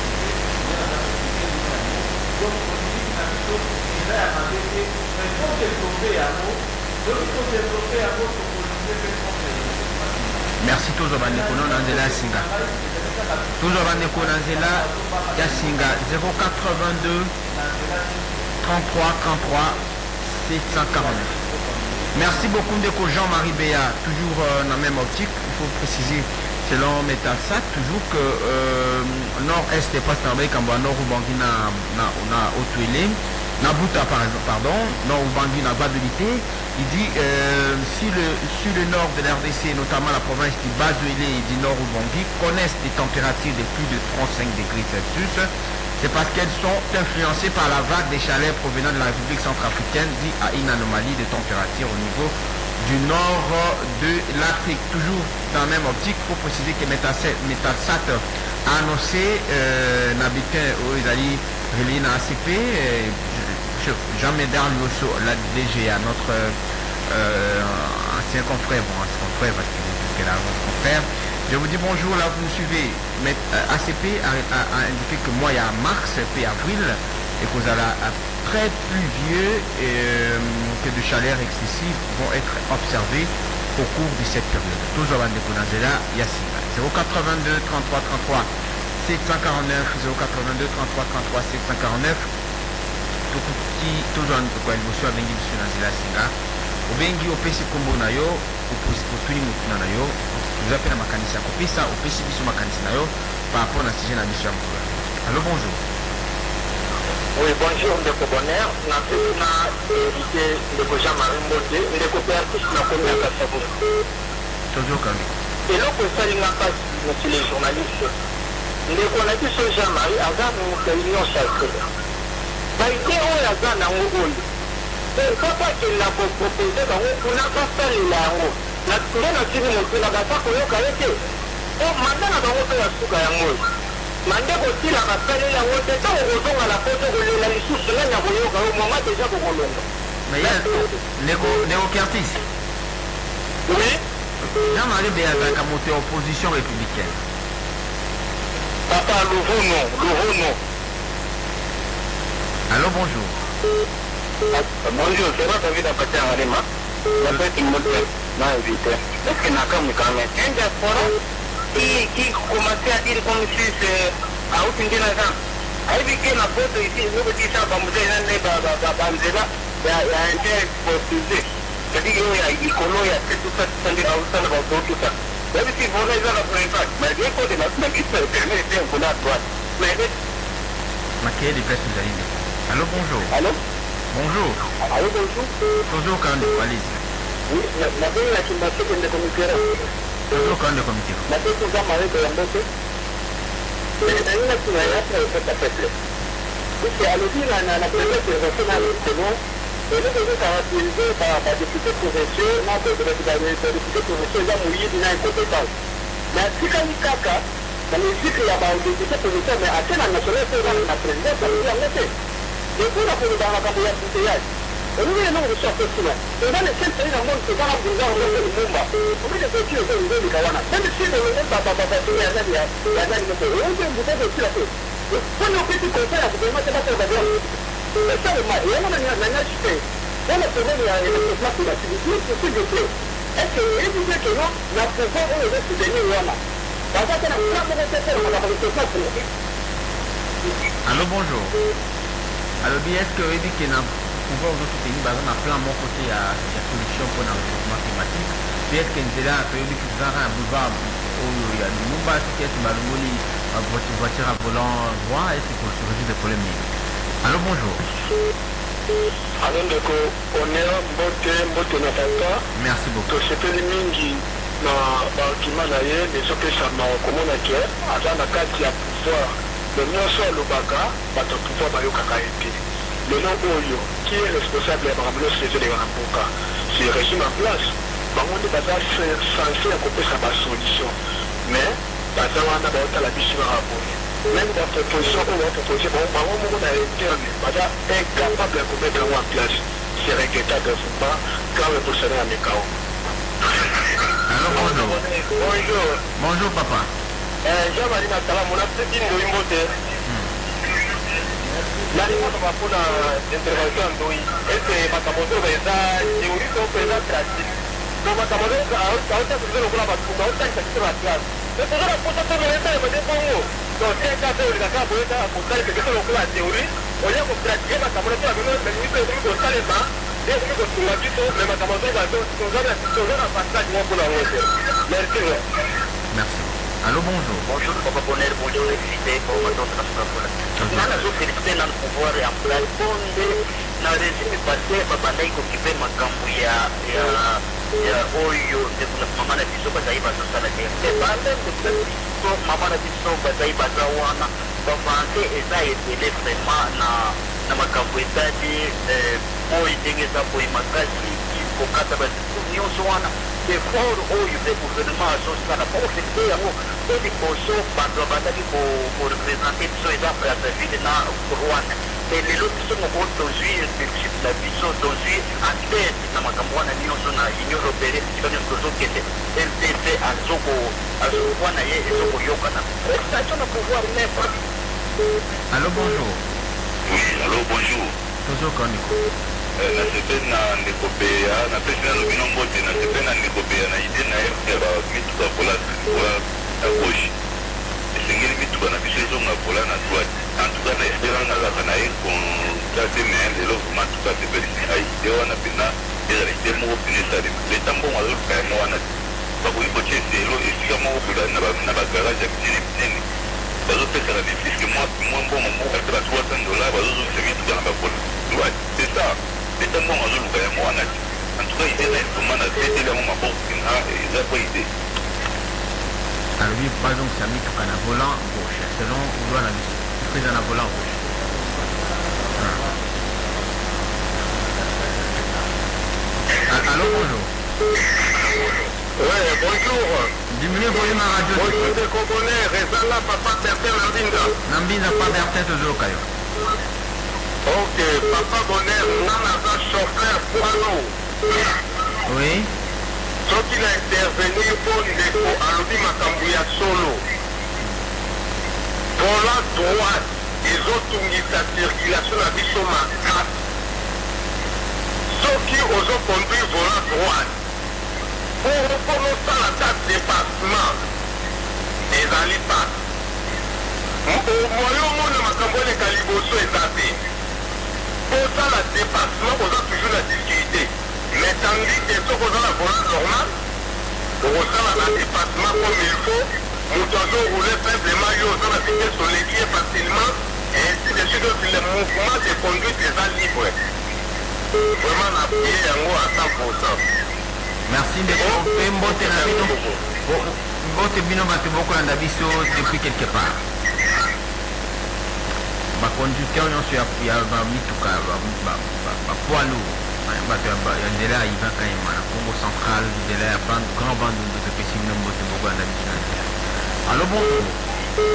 nation, donc on dit que la nation est là à m'arrêter, mais il faut développer à mot, donc il faut développer à mot pour politiser les conseils. Merci toujours Bandeko Nanzela Singa. Toujours Bandeko Nanzela Singa zéro quatre-vingt-deux trente-trois trente-trois sept cent quarante-neuf. Merci beaucoup Ndeko Jean-Marie Béa, toujours euh, dans la même optique. Il faut préciser selon Metasat, toujours que euh, nord-est est pas standard quand on nord ou Bangui na na Otuele. Nabuta par exemple, pardon, nord ou Bangui na Badolité, il dit euh, si le, sur le nord de l'R D C, notamment la province du Bazuélé et du nord ou Bangui, connaissent des températures de plus de trente-cinq degrés Celsius, c'est parce qu'elles sont influencées par la vague des chaleurs provenant de la République centrafricaine, dit à une anomalie de température au niveau du nord de l'Afrique. Toujours dans la même optique, il faut préciser que Metasat a annoncé euh, Nabitin aux Israéliens relié à A C P, Jean Médard lui aussi, la D G à notre euh, ancien confrère, bon ancien confrère parce qu'il est là notre confrère. Je vous dis bonjour, là vous nous suivez. Mais A C P a, a, a indiqué que moi il y a mars et avril et que vous allez très pluvieux et euh, que de chaleur excessive vont être observées au cours de cette période. Toujours avant de connaître là, Yassine. zéro quatre-vingt-deux trente-trois trente-trois sept cent quarante-neuf, zéro quatre-vingt-deux trente-trois trente-trois sept cent quarante-neuf. Toujours en quoi émotion avec l'émission Nazila Singa. Au bengi au pesi kombo na yo, au tuni mutuna na yo, vous appelez ma kanisa kopesa, au pesi biso ma kanisa na yo par rapport à la sujet na mission. Allô, bonjour. Oui, bonjour, Ndeko Bonheur. Na na évité Ndeko Jean-Marie Mbote, Ndeko Pertis na combien de savons. Toujours quand même. Et là, pour ça, il n'a pas, monsieur les journalistes. Ndeko na biso Jean-Marie, avant une réunion sacrée. Baïté on a dans un rôle. Et papa qui l'a proposé dans on n'a pas fait la roue. La tournée n'a pas montré la bataille qu'on a arrêté. Oh, maintenant, on a fait la soupe à un mot. Maintenant, aussi, la bataille la roue, c'est ça, on retourne à la photo de la ressource, là, il y a au moment déjà pour on l'onde. Mais il y a Néo Kertis. Oui. Jean-Marie Béa a monté opposition républicaine. Papa, nouveau nom, nouveau nom. Allô, bonjour. Bonjour, c'est votre avis d'apporter à Rima. La fête est montée, non évité. Est-ce qu'il n'a comme quand même un diaspora qui, qui commençait à dire comme si c'est à aucune de la gens. Avec la photo ici, nous petits gens, comme vous avez dit, il y a un terre posé. C'est-à-dire qu'il y a des colons, il y a tout ça, tout ça, tout ça. Même si vous avez la première mais bien qu'on ait la première qui se permet de faire un coup à droite. Mais Maquillé des places, vous allez dire. Allô, bonjour. allô? Bonjour. Allô, bonjour. Toujours quand même, allez-y. Oui, la vie est une machine de communication. Toujours quand même de comité. La vie est un maré de l'embauche. Mais la vie est une machine de fait à fait. C'est à l'origine, la préfète est nationale, c'est bon. Et nous devons caractériser par la député provinciaux, non, de la député provinciaux, ils ont mouillé d'une incompétence. Mais si quand il y a cas, dans les cycles, il y a des députés provinciaux, mais à quel national, c'est la présidence, ça veut dire en effet. Et pour la pour dans la campagne de théâtre, et nous, nous, nous sommes cela. Et dans les sept pays dans le monde, c'est dans la bourgeoisie, on est le Mumba. On est les voitures, on est les Kawana. Même si le monde, papa, papa, il y a un an, il y a un an, il y a un an, il y a un an, il y a un an, Quando eu pedi conselho, eu vou ter uma coisa. Eu sabe, mas eu não me ajuste. Quando eu peguei a resposta da seguinte, se eu é que ele diz que não, na pouvoir on est de venir là. Parce que la femme de cette femme, la ressource. Allô, bonjour. Alors, est-ce que vous dites que dans pouvoir vous soutenir, par exemple, plan mon côté à la solution pour le réchauffement climatique, puis est-ce que nous là, que vous dites que vous avez un boulevard où il y a une bombe qui est malongoli, votre voiture à volant droit, est-ce que pour résoudre des problèmes? Allô, bonjour. Allô, Ndeko, on est en beauté, beauté na tata. Merci beaucoup. To sepeli mingi na bakima na ye, ezopesa makomona ke, aza na kati ya pouvoir. Le nyonso alobaka, bato pouvoir bayokaka ye te. Lelo oyo, qui est responsable ya makambo nyonso ezolenga na mboka? C'est régime en place. Bango nde baza censé ya kopesa basolution. Mais baza wana baotala biso kaka boye. Même dans cette position où on propose, bon, par moment on a interne, madame incapable de mettre en place. C'est regrettable pas quand le fonctionnaire à Mekao. Allô, bonjour. Bonjour. Bonjour, papa. Jean-Marie Natala, mon appétit de l'immote. La réponse va pour l'intervention d'Oui. Est-ce que Matamoto va être théorie ou présent pratique? Donc, Matamoto, à haute à ce que l'on va trouver, à haute à ce que l'on va trouver. C'est toujours la photo de l'État, mais des bons mots. Donc, si un cas de l'État, pour l'État, pour ça, c'est que l'on va la théorie. On y a pour pratiquer Matamoto, la venue, mais nous, nous, nous, nous, et nous, nous, nous, mais Matamoto va toujours un passage pour la route. Merci. Merci. Allô, bonjour. Bonjour, Papa Bonner, bonjour, félicité pour ma donne de la foule. Nana zo félicité dans le pouvoir et en place. Bonde, dans le régime passé, Papa Naïko qui fait ma cambouya, ya oyo, de maman na biso bazai bazo salade. Mais pas même de biso, maman na biso bazai bazawana, bavancer eza etele vraiment na na makambo etadi, oyo ndenge eza boye makasi, kokata basiku nyonso wana. Effort oyo le gouvernement azosala po ofekte yango to liboso bato bazali korepresente biso eza brazzaville na rwanda e lelo biso moko tozwi leadership na biso tozwi antete na makambo wana nyonso na union européenne esika nyonso tozokende R D C azokowana ye ezokoyokana prestation na pouvoir nefa. Allô, bonjour. Oui, allô, bonjour. Tozokaniko. Na sepena ndekopea na pesi na lobino mbote na sepena ndekopea na ide na ya ba mituka kola kola na gauche esengeli mituka na biso ezonga kola na droite en tout cas na espérance nazalaka na ye kontate mais lelo vraiment tout cas sepelisi a ide wana mpena ezala ide moko mpena esalema leta mbongo azoluka yango wana bakoki kotia eselo esika moko kola na bagarage ya minene minene bazopesaka bifiske mwa mbongo moko ate ba trois cents dollars bazozongisa mituka na bakola droite c'est ça. C'est un bon réseau de moi. En tout cas, il est là, comment on a fait les moments pour qu'il a pas idée. Alors, lui, par exemple, c'est un mythe qu'on a volant gauche. Selon où doit la mission. Il fait un volant gauche. Ah. Allô, bonjour. Oui, bonjour. Diminuez le volume à la radio. Bonjour, de Congolais. Rezala, papa, Bertin, Nambinda. Nambinda, pas Bertin, toujours au caillou. Ok, Papa Bonner, Nana va chauffeur poids lourd. Oui. Sauf qu'il a intervenu pour Ndeko Alobi Makambouya solo. Pour la droite, ils ont tout mis sa circulation à Bissoma quatre. Sauf qu'ils ont conduit pour la droite. Pour recommencer la date de dépassement des alipas. Au moyen où le Makambouya Kaliboso est tapé. Pour ça, le dépassement, on a toujours la difficulté. Mais tandis que ce qu'on a la volant normale, on a le dépassement comme il faut, nous devons rouler faiblement, on a la vitesse sur les pieds facilement, et ainsi de suite, le mouvement de conduite est libre. Vraiment, on a payé à cent pour cent. Merci de Mbote Nabino. Mbote Bino Bateboko Nandabiso depuis quelque part. Conducteur nyonso ya bamituka bapoids lourd bato ya nzela ya iva kayema na Congo central nzela ya grand bandundu topesi bino mbote moko ya ndabisi na nzela. Allô, bonjour.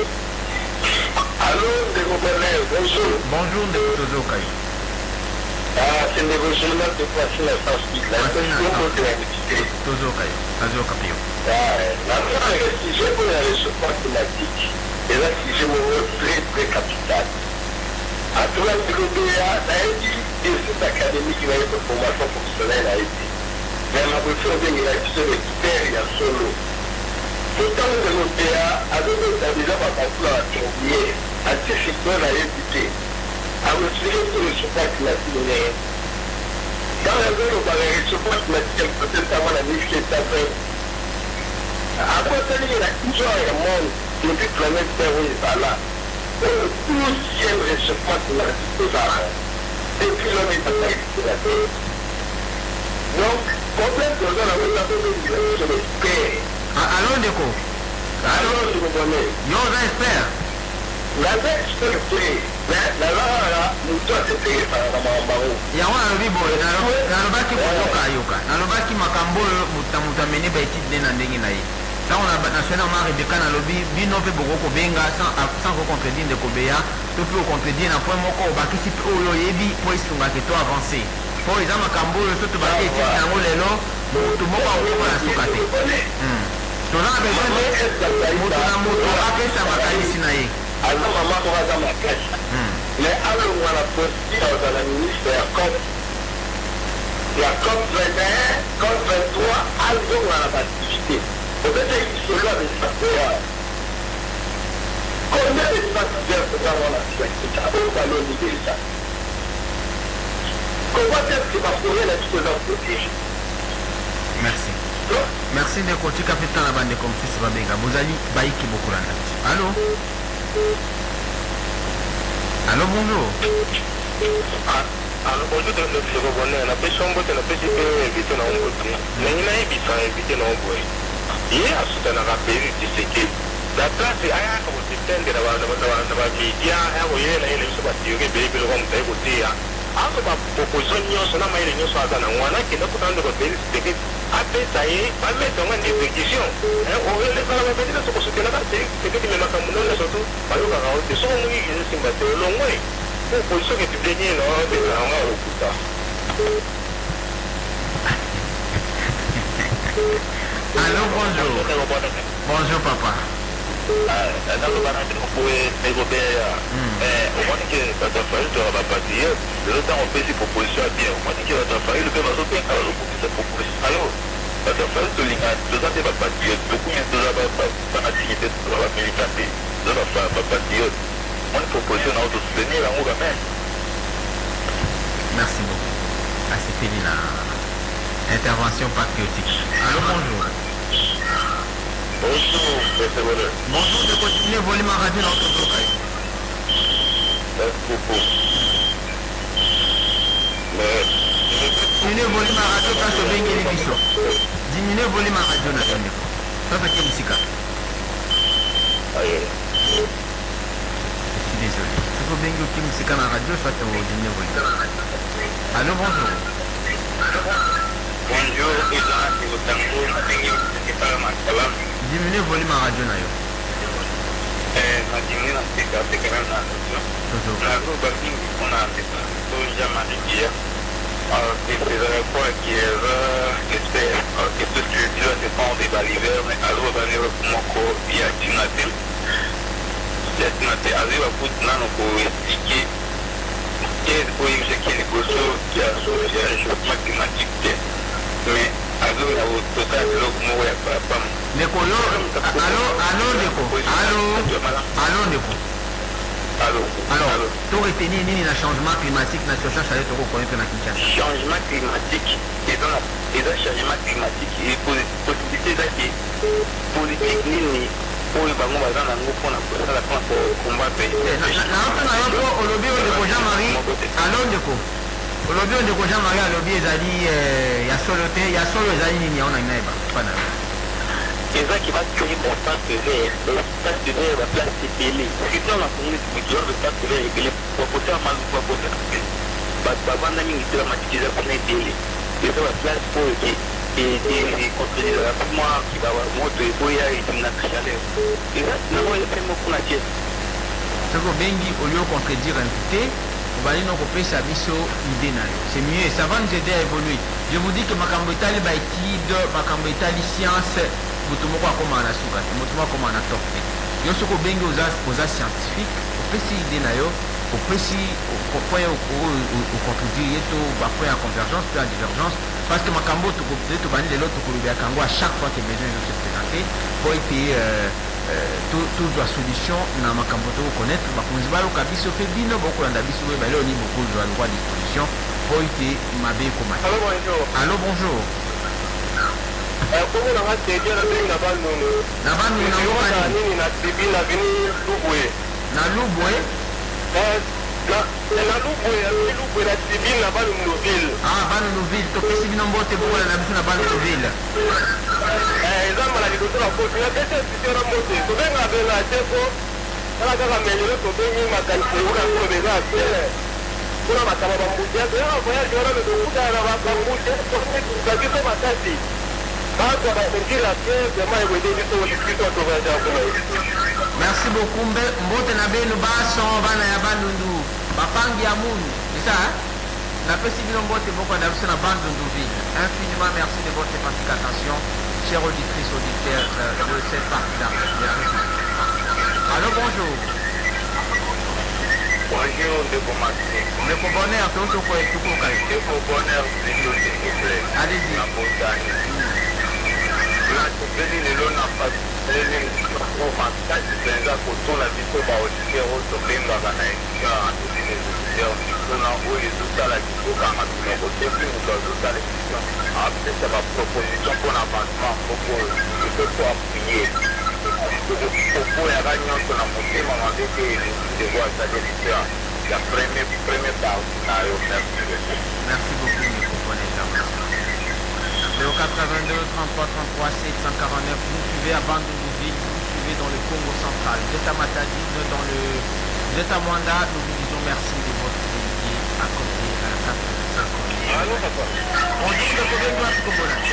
Allô, Ndeko Bonner, bonjour. Bonjour, Ndeko Tozo Kayo. Ah, c'est une évolution de passer la sensibilité. La sensibilité de la quantité. Toujours Kayo. Toujours Capio. La première sujet pour le réchauffement climatique est un sujet très très capital. À tout le monde, il y a des études académiques qui vont être formation professionnelle à été. Mais la position de l'élection de l'expert et en solo. Pourtant, le Européen avait déjà ma parcours à trouver, à discipliner la équité, à retirer tout le support climatique. Dans la zone où le réchauffement climatique, peut-être avant la mise qui est après. Après ça, il y a toujours un monde depuis que la planète Terre est là. Le douzième réchauffement climatique aux arts. Depuis l'homme est attaqué sur la Terre. Donc, problème de la réchauffement climatique, je l'espère. Allô, Ndeko. Allô, je vous connais. Yo, j'espère. La expert, mais la là, nous sommes été par la Mambaro. yango nalobi boye nalobaki koyoka yoka nalobaki makambo oyo moto ameni baétude na ndenge na ye ntango national ma rebeka nalobi bino mpe boko kobenga sans kocontredire ndeko beya to mpe kocontredire na point moko obakisi mpe oyo oyebi mpo esungaki to avance mpo eza makambo oyo so tobaki étude yango lelo moto moko akokola suka te toza na besoin te moto na moto apesa makanisi na ye alors maman ko aza makasi mais alongwa na posti azala ministre ya cop ya cop vingt et un cop vingt-trois alongwa na baactivité peut-être isolo abesakoya combien d'espace vert kozango na siakita oyo balonibelisa comment est-ce que baprojet na biso eza protégé merci merci ndeko tika mpe tala bandeko mosusu babenga bozali bayiki bokolanda allo Allô, bonjour. Alors, bonjour, je suis revenu. On a fait son botte, on a fait ce que éviter dans un botte. Mais il a évité, éviter dans un botte. Hier, c'est un rappel du séqué. La place est à la système de la média, à voyer la élection bâtie, et bien, le rond est voté. Alors, ma proposition, c'est la meilleure réunion sur la zone. On a qui n'a pas de côté, c'est que, après ça y est, pas mettre en des pétitions. On veut les faire la pétition, c'est que là, c'est que tu me l'as comme nous, surtout, par le carreau, c'est son oui, je suis battu le long way. Proposition que tu dénies, non, mais là, on va au coup tard. Allô, bonjour. Bonjour, papa. Dans le barrage, on pouvait négocier. Au moins que ça t'a fallu te rabattre. Le temps on fait ces propositions à bien. Au moins que ça t'a fallu le faire bien. Alors, pour cette proposition. Alors, ça t'a fallu te linger. Deux ans, c'est pas patriote. Beaucoup de deux ans, pas activité, pas militante. Deux ans, pas patriote. On une proposition à autosoutenir en haut même. Merci beaucoup. Ah, c'était une intervention patriotique. Allô, bonjour. Bonjour, monsieur Bonheur. Bonjour, de continuer volume à radio dans notre local. Merci beaucoup. Mais... Diminuez volume à radio quand c'est bien qu'il est biso. Diminuez volume à radio national. Ça fait quelle musique? Aïe. Je suis désolé. Il faut bien que musique à la radio, soit au diminuer volume. Allô, bonjour. Bonjour, et là, c'est au tango, c'est pas ma salam. Diminuez volume à radio nayo. Eh, ma diminuer dans ces cas, c'est quand même la radio. Toujours. La radio, bah, on a fait ça. Donc, j'ai mal dit. Alors, c'est un point qui est j'espère que ce que tu dois dépendre des l'hiver, mais alors, on va venir mon corps, il y a une attente. Il y a une attente. Alors, on va vous pour expliquer qui est pour une qui est qui a associé à réchauffement climatique. Mais, alors, on va total, alors, on va pas. Ndeko yo, allô, allô, Ndeko, allô, allô, Ndeko. Allô. Alors, tout retenir nini na changement climatique na situation chalet toko connaître na Kinshasa. Changement climatique et dans la et dans changement climatique et possibilité d'être politique nini pour les bango bazana ngo pona pour ça la pour combattre. Na na na yo olobi o Ndeko Jean-Marie, allô Ndeko. Olobi o Ndeko Jean-Marie alobi ezali ya solo te, ya solo ezali nini ona inaiba. Pana. C'est ça qui va créer mon espace vert. L'espace vert va place épelée. Si dans la communauté, tu as l'espace vert épelé, pour porter un mal, pour porter un peu. Avant d'aller dans la matière, tu as épelé. Et ça va place pour que et construire la moi qui va avoir moto et boya et une chaleur. Et ça, c'est un peu mon pour la tête. Ce que Bengi, au lieu de contredire un petit, Obalino kopesa biso idée na yo. C'est mieux, ça va nous aider à évoluer. Je vous dis que makambo etali ba étude, makambo etali science, mutu moko akoma na suka, mutu moko akoma na top. Yo soko bengi oza oza scientifique, opesi idée na yo, opesi point au contredire yeto ba point à convergence, point à divergence, parce que makambo to to bani de l'autre kolobi akango à chaque fois que besoin de se présenter pour être euh, tout la solution na makambo to connaître bakonzi balo kabiso pe bino bokolanda biso we bale oni beaucoup de loi disposition pour être mabe koma. Allô bonjour. Allô bonjour. Eh komo na ngate je na bingi na banu. Na banu na ngani nini na tibi na bini lubwe. Na lubwe? Eh na na lubwe ya lubwe na tibi na banu Nouville. Ah banu Nouville to pesi bino mbote bokola na biso na banu Nouville. Eh ezama la lidoto la kofi na kete sitera mbote. To benga bela teko. Kala kala melele to bengi makanisi ura ko beza tele. Kuna makama bambuja ya voyage ora le kuta na bambuja to kabisa makasi. Bato bakongira ke vraiment ewede biso likiso to vaja ko. Merci beaucoup mbote na beno baso bana ya bandundu bapangi ya mundu. C'est ça? La pesi bino mbote boko na biso na bandundu ville. Infiniment merci de votre sympathique attention, chers auditrices auditeurs de cette partie là. Allô bonjour. Bonjour de Bomaté. Le bonheur, tout ce qu'on est tout pour calme. Le bonheur, s'il vous plaît. Allez-y. La montagne. La tubeli le long n'a pas tenu pour ma tête de la photo la vidéo va au numéro de Benga Ganaïka à tous les étudiants. On a envoyé tout ça la vidéo quand on a tout le côté puis nous avons tout à l'émission. Après ça va proposition pour l'avancement pour que je peux pas appuyer. Pour la réunion sur la montée, on a dit que les voix ça délicieux. La première première partie là, merci beaucoup de comprendre. Le quatre-vingt-deux, trente-trois, trente-trois, sept cent quarante-neuf, vous suivez à Bandundu-Ville, vous suivez dans le Congo central. Vous êtes à Matadi, dans le... vous êtes à Mwanda, nous vous disons merci de votre fidélité accordée à la quatre-vingt-cinq. Allô, papa. On dit que le Congo est noir, Congo là.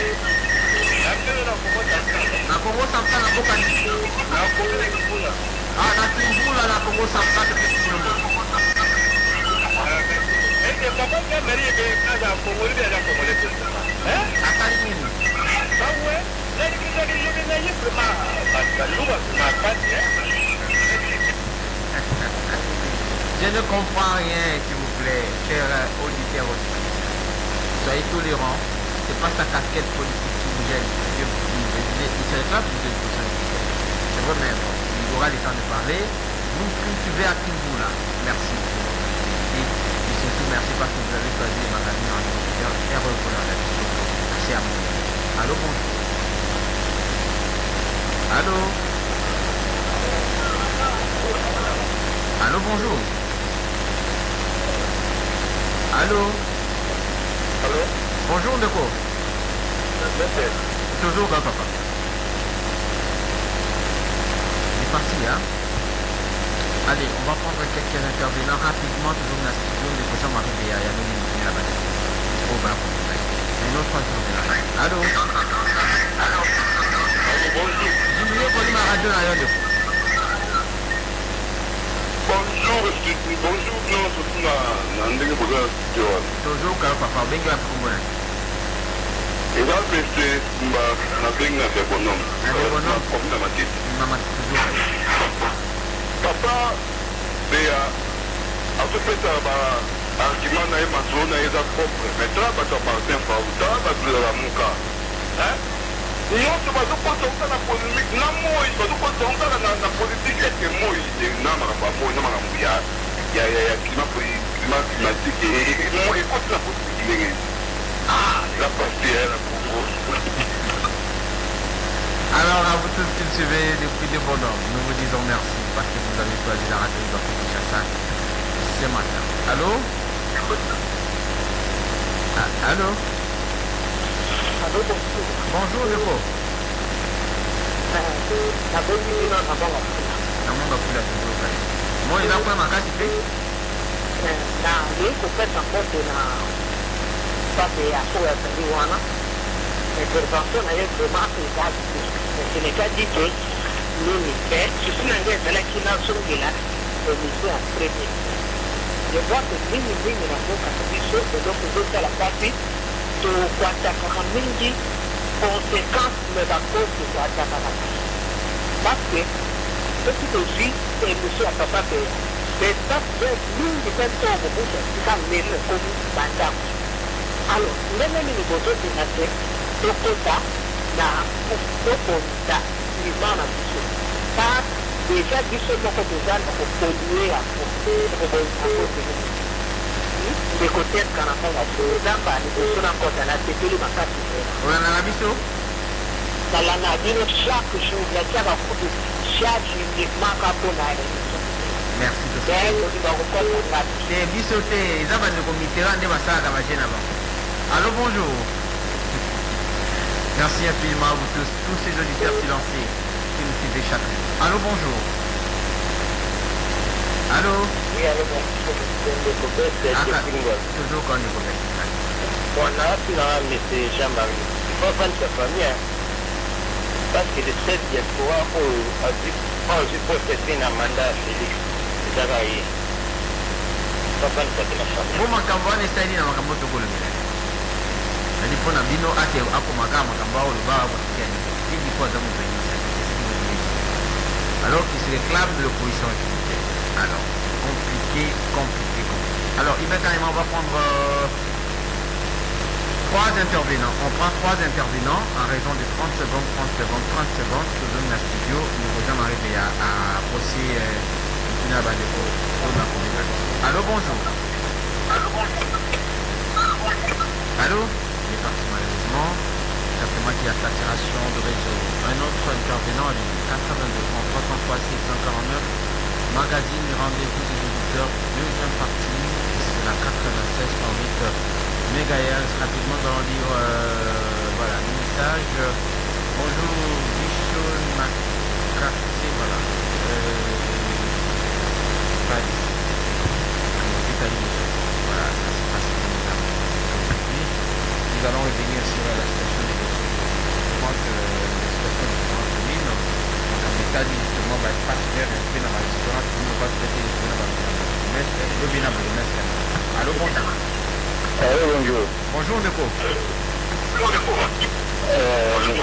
Na Congo central, na Boka Niki. Ah, na Timbula, na Congo central, de Petit Nombo. Est-ce que papa vient de dire que quand j'ai Congo, il y a Congo les deux. Atali nini? Ah ouais, là il y a des gens qui n'aient vraiment pas de l'eau, ma patte. Je ne comprends rien, s'il vous plaît, chers auditeurs auditrices. Soyez tolérants, ce n'est pas sa casquette politique qui vous gêne. Il serait là pour vous êtes c'est vous-même. Il aura le temps de parler. Vous cultivez à Kimbula. Merci pour votre fidélité. Et surtout, merci parce que vous avez choisi les magazines en auditeur et reconnaître la mission. Merci à vous. Allô, bonjour. Allô. Allô, bonjour. Allô. Allô. Bonjour, Ndeko. Toujours, hein, papa. Il est parti, hein. Allez, on va prendre quelques intervenants rapidement, toujours dans la studio, les prochains m'arrivent et il y a une minute là-bas. Oh, ben, un autre intervenant. Allô. Allô. Bonjour. Je voulais prendre ma radio là, Ndeko. Bonjour, bonjour, non, surtout na ndenge boza studio. Toujours, quand papa, bien que la promo. eza pese mba na bengi na bonhomme komi na matiti papa beya azopesa baargument na ye masolo na ye eza propre mais tala bato ya martin faru tala bato ya muka nyonso bazokotauka na polémique na moi bazokotauka na politique ete moi na makambo ya moi na makambo ya climat climatique ekoti na politique ndenge ah la pastière la Congo. Alors à vous tous qui me suivez depuis le bonhomme, nous vous disons merci parce que vous avez choisi la radio de Kinshasa ce matin. Allô? Ah, allô? Allô, bonjour. Bonjour, Neko. La bonne nuit, non, avant la foule. Na munga kula toujours kali. Moi il a quoi makasi pe? Na ni ko pesa kote na pate ya soya wana. Intervention na yetu vraiment efficace. Ce n'est pas dit que nous nous fait, je suis dans les élections sur la commission en premier. je vois que mingi mingi na mboka na biso eloko ezosala mpasi tokwataka mingi conséquence me bakosi ekwataka na biso parce que soki tozwi émission ya papa peya betape mingi mpe nto kobusa esika lelo ekomi bandako alors ndenge nini bozobima te tokota na tokonda lima na biso par déjà biso moko toza na kopolue yango ndeko teska na ntango nzamba liboso na nkota nasepeli makasi olanda na biso nalanda bino chaque jour natiaka kutu charge uniquement mpona émission merci bakokoa te biso te eza bandeko mitera nde basalaka baje na bango. Allô, bonjour. Merci infiniment à vous tous, tous ces auditeurs silencieux qui nous suivent chaque jour. Allô, bonjour. Allô. Oui, allô, bonjour. Toujours quand nous commençons. Bon, là, puis là, mais c'est Jean-Marie. Il faut prendre sa famille, hein. Parce que le seul diaspora où j'ai procédé un mandat à Félix, c'est travailler. Il faut prendre sa famille. Vous m'accompagnez, c'est-à-dire, dans ma camotte de Colombie. Nani pona bino ate akomaka makambo oyo ba bakeni hindi kwa za mtu yenyewe alors qu'il se réclame de l'opposition. Alors compliqué compliqué compliqué. Alors il va carrément on va prendre euh, trois intervenants. On prend trois intervenants en raison de trente secondes, trente secondes, trente secondes. Nous sommes dans le studio, nous allons arriver à, à procéder une euh, bandeko pour la communication. Allô, bonjour. Allô, bonjour. Allô. Il est parti malheureusement. Simplement qu'il y a saturation de réseau. Un autre intervenant, quatre-vingt-deux, trois cent trois, six cent quarante-neuf. Magazine, rendez-vous des auditeurs. Deuxième partie, c'est la quatre-vingt-seize point huit mégahertz. Rapidement, nous allons lire euh, voilà, le message. Bonjour, Michel Macarté. Voilà. Euh, Paris. Voilà, ça se passe comme ça. Nous allons revenir sur la station de différentes communes. Donc, en état justement, bah, pas faire un peu dans la restaurant, qui ne va pas traiter les gens dans le bourgmestre. Allô, bonjour. Allô, bonjour. Bonjour, Neko. Euh,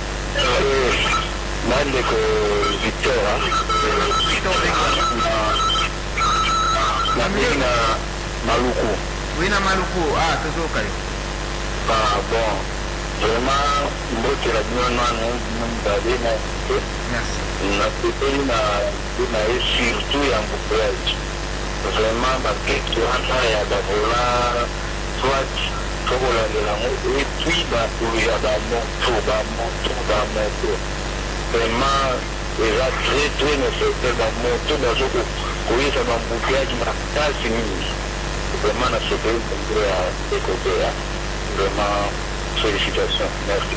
Mandeko Victor, hein. Victor Victor. Na mimi na Maluku. Oui, na Maluku. Ah, toujours Kayo. Ah bon, vraiment, mbote la bino nanu mbale na ite. Merci. Na pepeli na na e surtout ya mbouklage. Vraiment, bakeki wana ya babola soit tokolandela ngo et puis bato ya bamoto bamoto bamoto. Vraiment, eza très très nécessaire bamoto bazo koyesa bambouklage makasi mingi. Vraiment na sepeli mbongo ya ekote ya. Vraiment, félicitations. Merci.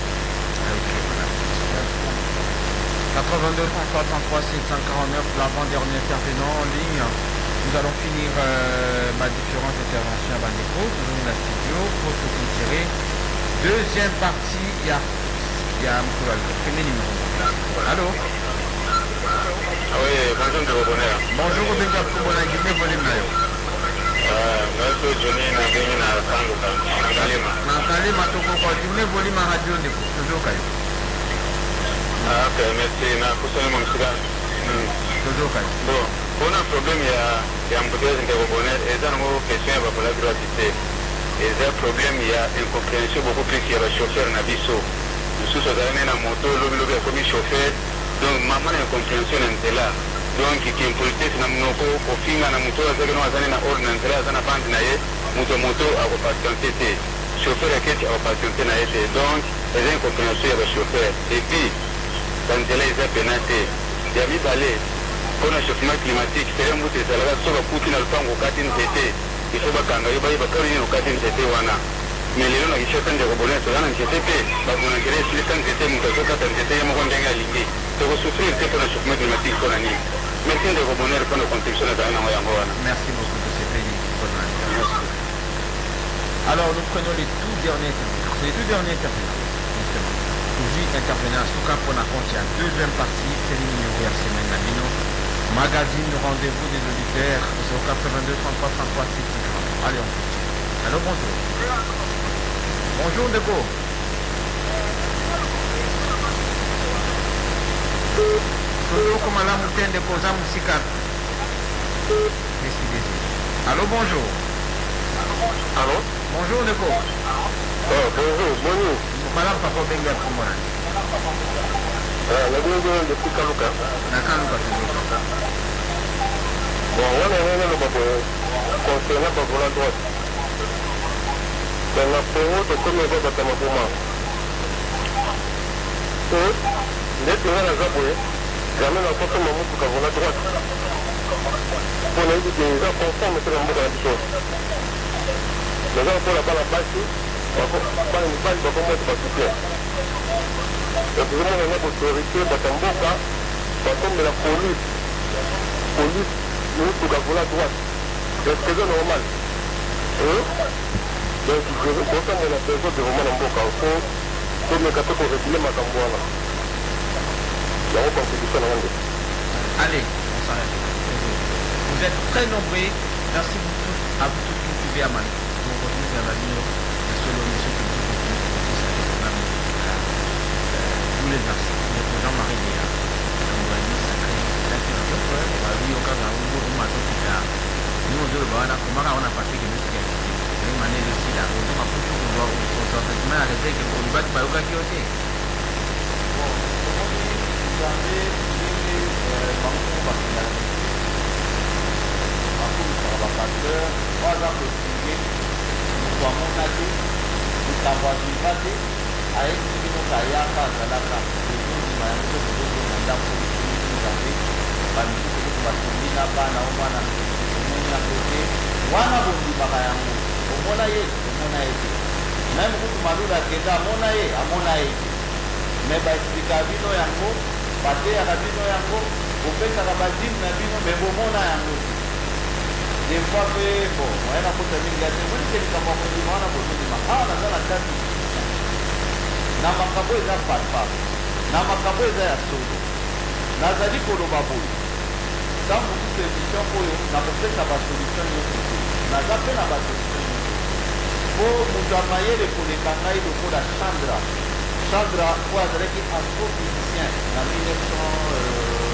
quatre-vingt-deux, trente-trois, trente-trois, sept cent quarante-neuf, l'avant-dernier intervenant en ligne. Nous allons finir euh, ma différentes interventions à Bandeko, toujours dans la studio, pour se tirer. Deuxième partie, il y a, il y a le premier numéro. Allô? Oui, bonjour de revenir. Bonjour, Robin Kaboubola, Guinée, Volume. Naso Johnny na Benny na Tango na Kalima. Na Kalima toko kwa Guinée, Volume radio Ndeko, toujours Kayo. Ah, ok, merci. Na kusoni mumsika. Toujours Kayo. Bon, on a un problème ya ya mbudezi ndeko bonnet et dans nos questions ya bakola gratuité. Et un problème ya incompréhension beaucoup plus ya ba chauffeur na biso. Nous sommes allés na moto lobi lobi comme chauffeur. Donc maman incompréhension ntela. Donc qui impolitesse na mnoko ofinga na moto azali no azali na ordre na ntela azana bandi na ye moto moto ako patienter te. Chauffeur aketi ako patienter na ye te. Donc les incompréhensions ya ba chauffeur. Et puis ntela eza penate. Ya mibale kona chauffement climatique c'est un moto ezalaka so bakuti na lupango kati ntete. Il faut bakanga yo baye bakari ni kati ntete wana. Mais lelo na kisha tande ko bonnet tozana ntete pe bakuna ngere sili tande ntete moto azoka ntete ya moko ndenge alingi. Toko souffrir te kona chauffement climatique kona ni. Merci de vous bonheur pour la contribution de Dana Moyangouana. Merci beaucoup de ces pays. Alors nous prenons les tout derniers intervenants. C'est les tout derniers intervenants. Justement. Aujourd'hui intervenant à Souka pour la compte, il y a deuxième partie, c'est les numéros R C M Namino. Magazine de rendez-vous des auditeurs au quatre-vingt-deux trente-trois trente-trois six. Allez, on fait. Allô, bonjour. Bonjour, Ndeko. Toujours comme à la montagne de Koza Moussika. Je suis désolé. Allô, bonjour. Allô? Bonjour, Ndeko. Oh, bonjour, bonjour. Madame Papa Benga pour moi. Ah, la bonjour depuis Kaluka. Nakaluka toujours. Bon, on est là, le babo, concernant babo la droite. Dans la période de comme il va battre ma pomme. Et, les terrains à Zaboué, j'amène la photo de mon moutou la droite. Pour les gens conformes, c'est un mot de la chose. Les gens pour la balle à bâche, pas une balle, pas comme moi, c'est pas tout clair. Et pour moi, on a l'autorité, Batamboka, Batom de la police, police, nous, pour la droite. C'est très normal. Et, donc, je veux autant de la personne de Roman Mboka, pour me casser pour réguler ma camboana. Il y a une constitution à l'endroit. Allez, on s'arrête. Vous êtes très nombreux. Merci beaucoup à vous tous qui nous suivez à Mali. Nous revenons à l'avenir de ce long mission que vous continuez. Tous les merci. Notre Jean-Marie Léa. On va dire sacré. On va dire au cas où on m'a dit que nous, on doit avoir un papier que nous avons. Une manière de s'y là. On doit pouvoir on s'en fait mal à la tête qu'on va pas au cas qui est. Bon, vous avez dit Banco Bakina. Banco Bakina. Trois ans de signer. Nous sommes en Nadi. Nous avons vivate. Avec nous Kayaka, Zalaka. Nous avons dit que nous avons dit que nous avons dit batumina bana omwana mwenye kote wana bondi bakayango omona ye omona ye même kutu malula kenda amona ye amona ye me baexplika bino yango bateyaka bino yango opesaka badime na bino me bomona yango des fois mpe bon moyena kota mingi ate monike likambo ya kondima wana bozondima awa naza na kati na makambo eza papa na makambo eza ya solo nazali koloba boye ntango mosusu émission oyo nakopesa basolution nyonso te naza mpe na basolution nyonso po moto ya mayele koleka ngai lokola chandra chandra oyo azalaki astrophysicien na mille neuf cent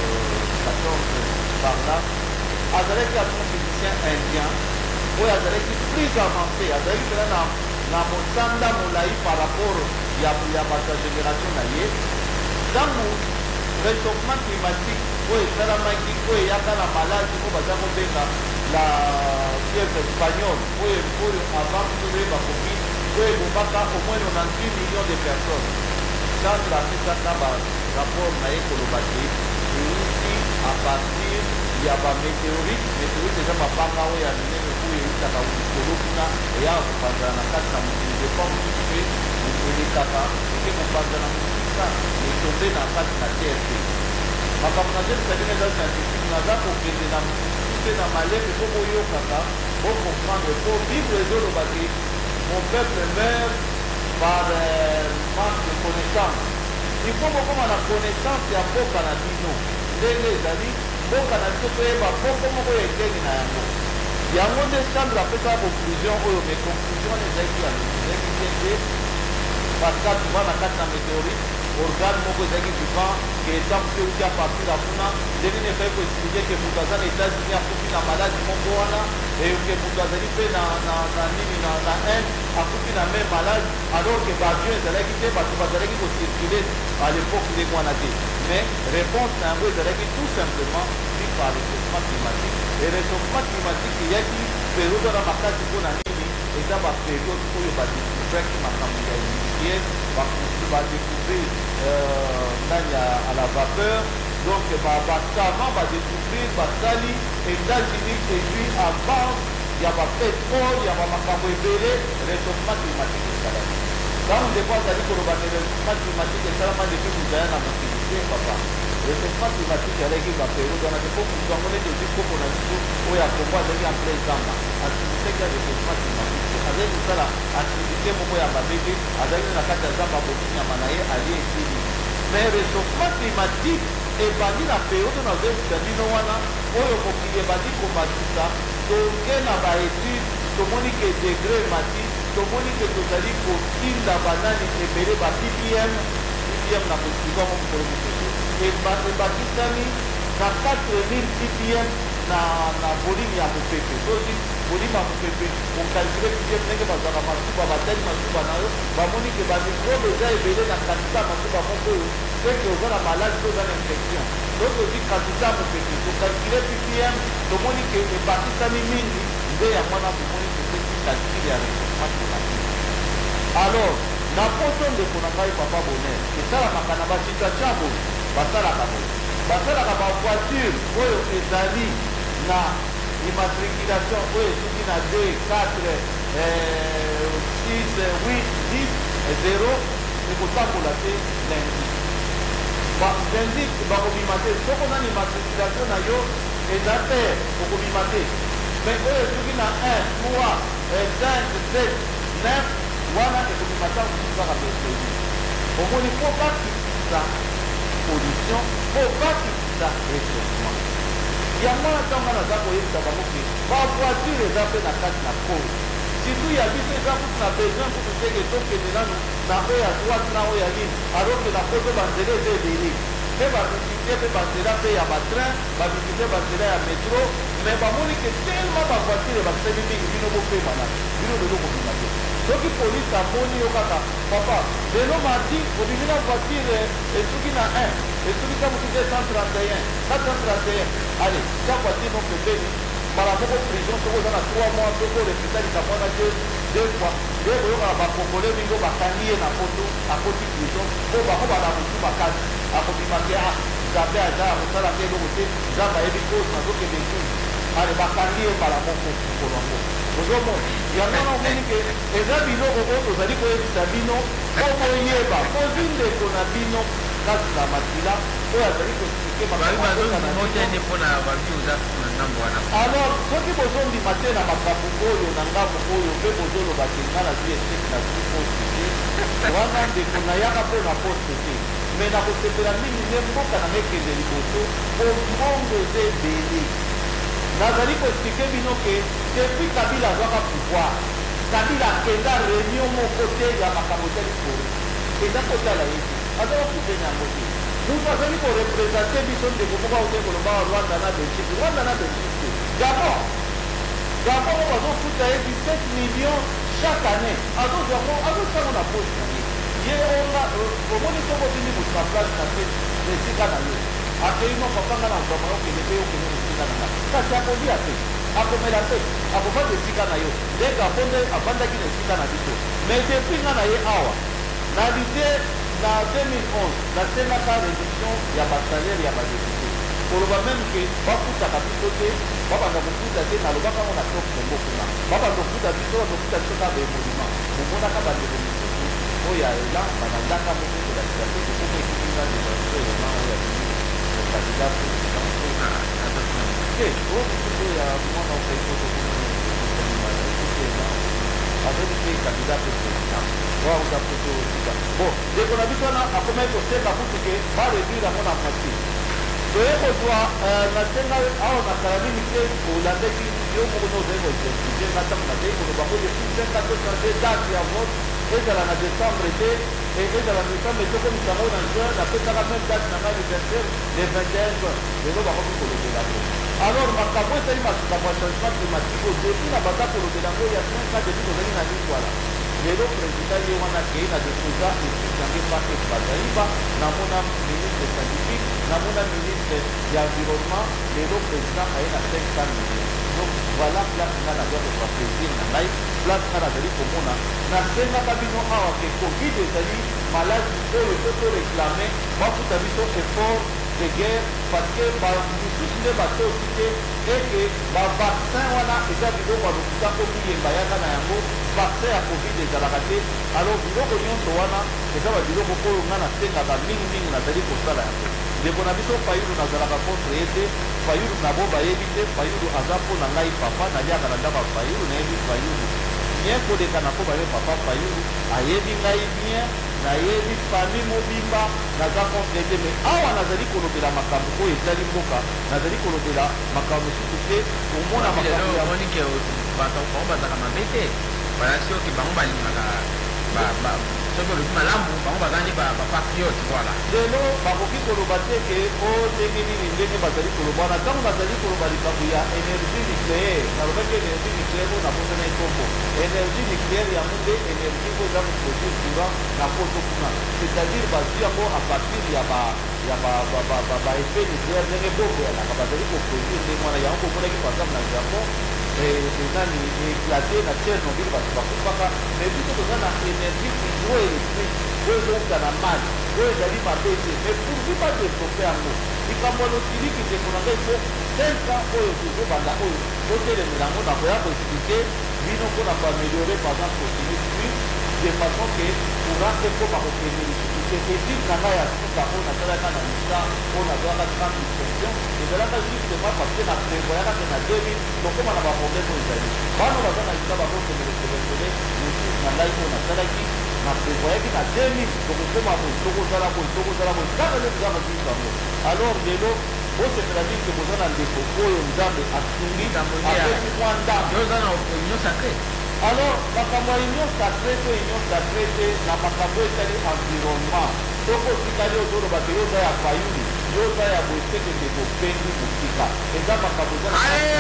quatorze par là azalaki astrophysicien indien oyo azalaki plus avancé azalaki mpena na mosanda molai par rapport ya bato ya génération na ye ntango réchauffement climatique oyo esalamaki oyo eyaka na maladi oyo baza kobenga la fièvre espagnole oyo oyo avant toyeba komi oyo ebomaka au moins quatre-vingt-dix millions de personnes chandra apesaka barapport na ye koloba te euti à partir ya bamétéorite météorite eza mabanga oyo ya minene oyo eutaka likolo kuna eyaka kopanzana na kati na mokili depa mosusu mpe elekaka eke kopanzana mosika etombe na kati na terre te makambo na jesu kadine eza scientifique naza kokende na mosusu mpe na malebe po boyokaka bocomprendre po bible ezoloba te mon peuple meurt par manque de connaissance il faut bokoma na connaissance ya mboka na bino ndenge ezali mboka na biso toyeba moko moko oyo eteni na yango yango nde chambre apesaka conclusion oyo me conclusion wana ezalaki ya ezalaki te te parce que na kati na météorite organe moko ezalaki vivant ke eza mpe uti a partir ya kuna ndenge nini efali koexplike ke moto aza na états-unis akufi na maladi moko wana ke moto azali mpe na nini na inde akufi na même malade alors ke baavion ezalaki te bato bazalaki kocircule à l'époque ndenge wana te mais réponse na yango ezalaki tout simplement dû par réchauffement climatique et réchauffement climatique eyaki période wana makasi mpo na nini eza bapériode oyo badécouvraki makambo ya industriel badécouvrir ndani à la vapeur donc basavant badécouvrir basali états-unis ezwi avance ya bapétrole ya bamakambo ebele réchauffement climatique esalaki ntango ndeko azali koloba ne réchauffement climatique esalama depuis kuzala na mokili te papa réchauffement climatique alaki bapériode wana te po moto yango neti ozwi koko na biso oyo akongo azalaki en plein zamba activiteki ya réchauffement climatique azali kosala activité moko ya mabe te azalaki na kati ya zamba boki nyama na ye alie esili mais réchauffement climatique ebandi na periode nazoyebisa bino wana oyo mokili ebandi komatisa toke na baétude tomoni ke degré emati tomoni ke tozali kotinda banani ebele ba P P M P P M na kotiba mo mokolo mosusu ebakisami na quatre mille P P M na na volume ya mopepe soki volume ya mopepe okalkule P P M ndenge bazwaka masuba batali masuba na yo bamoni ke bamikrobe eza ebele na kantita masuba moko oyo soki oza na maladi to oza na infection soki ozi kantita ya mopepe tokalkule P P M tomoni ke ebakisami mingi nde ya mwana tomoni ke seki calcule ya réchauffement climatique. Alors na poto ndeko na ngai papa bonheur esalamaka na basituation boye basalaka boye basalaka bavoiture oyo ezali na immatriculation oyo esuki na deux quatre six huit dix zéro ekotambola te lundi lundi bakobima te soko na immatriculation na yo eza te okobima te mais oyo esuki na un trois cinq sept neuf wana ekobima ntango mosusu kaka mercredi omoni po bakitisa pollution po bakitisa réchauffement yango wana ntango naza koyebisa bango ke bavoiture eza mpe na kati na pole surtout ya biso eza kutu na besoin kutu teke tokende nanu na oyo ya droite na oyo ya ligne aloke na poto banzela eza ebele mpe bamultiplie mpe banzela mpe ya batrain bamultiplie banzela ya métro mais bamoni ke tellement bavoiture basali mingi bino bopema na bino lelo kobima te soki polise amoni yo kaka papa lelo mardi obimi na voiture esuki na un esuki ta mosusu cent trente et un quatre cent trente et un allez tia voiture no pembeni mbala moko prison soko oza na trois mois soko repetalisa mwana deux fois nde boyokaka bakongole mingo bakangi ye na poto akoti prison po bango bana mosu makasi akobima te a nzambe aza ya kosala mpe eloko te nzambe ayebi kosi nazokende tu ale bakangi ye mbala moko mokolo yango ozomona yango na omoni ke eza biloko oyo tozali koyebisa bino po boyeba kozwi ndeko na bino kati na makila oyo azali kosike alors soki bozondima te na makambo oyo na ngambo oyo mpe bozoloba te nga nazwi eseki nazwi poste te wana ndeko nayaka mpo na poste te me na kosepela mingi nde mboka na mekende liboso po mbongo eza ebele nazali kosike bino ke depuis kabila azwaka pouvoir kabila akenda réunion moko te ya makambo ezali kore eza kotala ye te azala kutenya yango te mutu azali korepresente biso ndeko moko aute koloba rwanda na belgique rwanda na belgique te gabon gabon moko azofuta ye dix-sept millions chaque année azosango na poche na ye ye onga omoni soko otindi motu na place na te esika na ye akei no papanga na ozwama okende mpe okende mosika na nga kasi akolia te akomela te akovanda esika na yo ndenge abonde avandaki na esika na biso mais depuis nga na ye awa na lide na deux mille onze nasengaka réduction ya basalaire ya badepute koloba meme ke bafutaka biso te babanda kofuta te nalobaka ngo na top kongo kuna babanda kofuta biso bazofuta biso kaka bemolima momonaka bandeko misusu oyo ya elan banandaka moko kolakisa te kokoko ekikinga debaso elan oyo ya candidat président te oyo mosusu ya mwana okaikotokonaelan azali mpe candidat mpe président wauza poto sika bon ndeko na biso wana akomaki kosenga kutu ke baréduire yango na moitié toye kozwa nasenga awa nakala mingi te olandeki yo moko no ozali koexercise nga ntango nazali koloba ngo depuis senga to change date ya vote ezala na décembre te ezala na décembre tokomisa ngo na juin napesaka même date na ngai anniversaire le vingt et un juin lelo bakomi kolobela ngo alors makambo ezali makambo ya changement climatique o depuis na baza kolobela ngo ya cinq ans depuis tozali na nini wala lelo président ye wana kei na deposa etude yange pake bazaiba namona ministre scientifique namona ministre ya environnement lelo président aye na cinq cent millions donc voilà place nga nazwa kozwa plaisir na ngai place nga nazali komona nasengaka bino awa ke covid ezali maladi oyo to toreklame bafuta biso effort de guerre parce que mosusu nde batosi te eke bavaccin wana eza biloko ya lokuta po miyemba yaka na yango vaccin ya covid ezalaka te alors biloko nyonso wana eza babiloko oyo nga nasengaka mingimingi nazali kosala yango ndeko na biso fayulu nazalaka contre ye te fayulu nabo bayebi te fayulu aza mpo na ngai papa naliaka na ndako fayulu nayebi fayulu bien koleka na mpo baye papa fayulu ayebi ngai bien nayebi fami mobimba naza contre te mais awa nazali kolobela makambo oyo etali mboka nazali kolobela makambo mosusu te omona makambo ya monike bato bango bazaka mabe te balasi oki bango balingaka soki olobi malamu bango bazali bapatriote voilà lelo bakoki koloba te ke o ndenge nini ndenge bazali koloba wana ntango bazali koloba likambo ya énergie nucléaire nalobaki énergie nucléaire oyo nabondana ekombo énergie nucléaire yango nde énergie oyo eza koproduire courant na poto kuna c'est-à-dire bazwi yango a partir ya ba ya baeffet nucléaire ndenge bokoyanaka bazali koproduire ndenge wana yango komonaki par exemple na japon nani éclaté na Tchernobyl bato bakufaka mais biso toza na énergie hydroélectrique oyo ezouta na mai oyo ezali mabe te mais pourvi badeveloppe yango likambo ya lotiliki ndeko na ngai fo cinq ans oyo tozobanda oyo totelemela yango na koya koexplike bino mpona koameliore par exemple continue plus de façon ke courant te mpo bakokende lisusu te étude na ngai ya suka oyo nazalaka na misa oyo nazalaka trente distinction ezalaka justement parce que na prévoyaka ke na deux mille tokóma na baproblème oyo ezali bano baza na lisa bakokendele selekele étude na ngai oyo nazalaki na prévoyaki na deux mille tokokóma boye tokozala boye tokozala boye kaka nde toza kosilisa yango alors lelo bosepela nini ke boza na ndeko oyo nzambe asungi apesi mwa ndambo oza na union sacré alors makambo ya union sacré to union sacré te na makambo etali environnement soko otikali ozoloba te yo oza ya fayuli yo oza ya boye teke ndeko pendi mosika eza makambo eza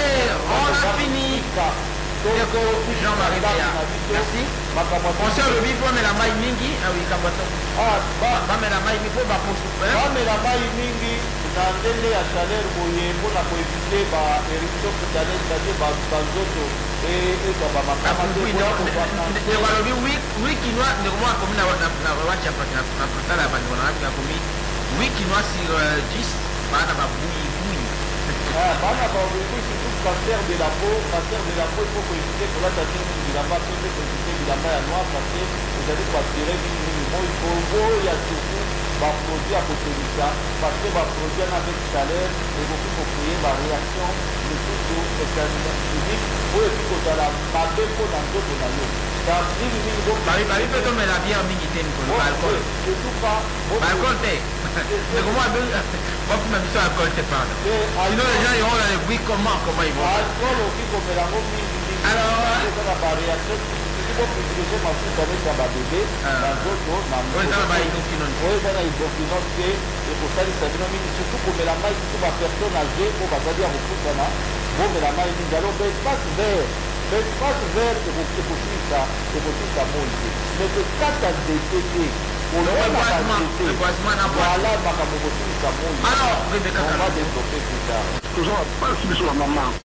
ndeko Jean-Marie Béa merci conseil olobi mpo bamela mai mingi likambo bamela mai mingi mpo baposu bamela mai mingi na ndenge ya chaleur boye mpona koevite ba éruption cutaneuse c'est-à-dire banzoto ezwa bamakamalobi wikinois ndeko moko akomi na wacha na portale ya bandeko na wapi akomi wikinois sur dix bana babuibui bana babuibui surtout cancer de la peau cancer de la peau il faut koevite kolata mingi bilamba mpe mpe koevite bilamba ya noir parce que ezali koatire mingimingi mo ifolgo ya surtout baproduit ya kotelisa parce que baproduit wana avec chaleur ekoki kocreye baréaction lisusu chimique oyo eki kozala mabe mpo na nzoto na yo babi mpe tomela biere mingi te mikolo baalcool baalcool te ndeko bapima biso alcool te pardon sinon les gens iront dans le bruit comment comment ils vont alcool oki komela yango mingi alors eza na baréaction boprivilégie mafuta neti ya babebe na nzoto oyo eza na hydroquinone te ekosalisa bino mingi surtout komela mai surtout bapersone age oyo bazali ya kokutana bomela mai mingi alors baespace vert baespace vert ekosilisa ekosilisa moi te mais kokata nzete te voilà makambo kosilisa moi on va développer plus tard toujours pas biso ya mama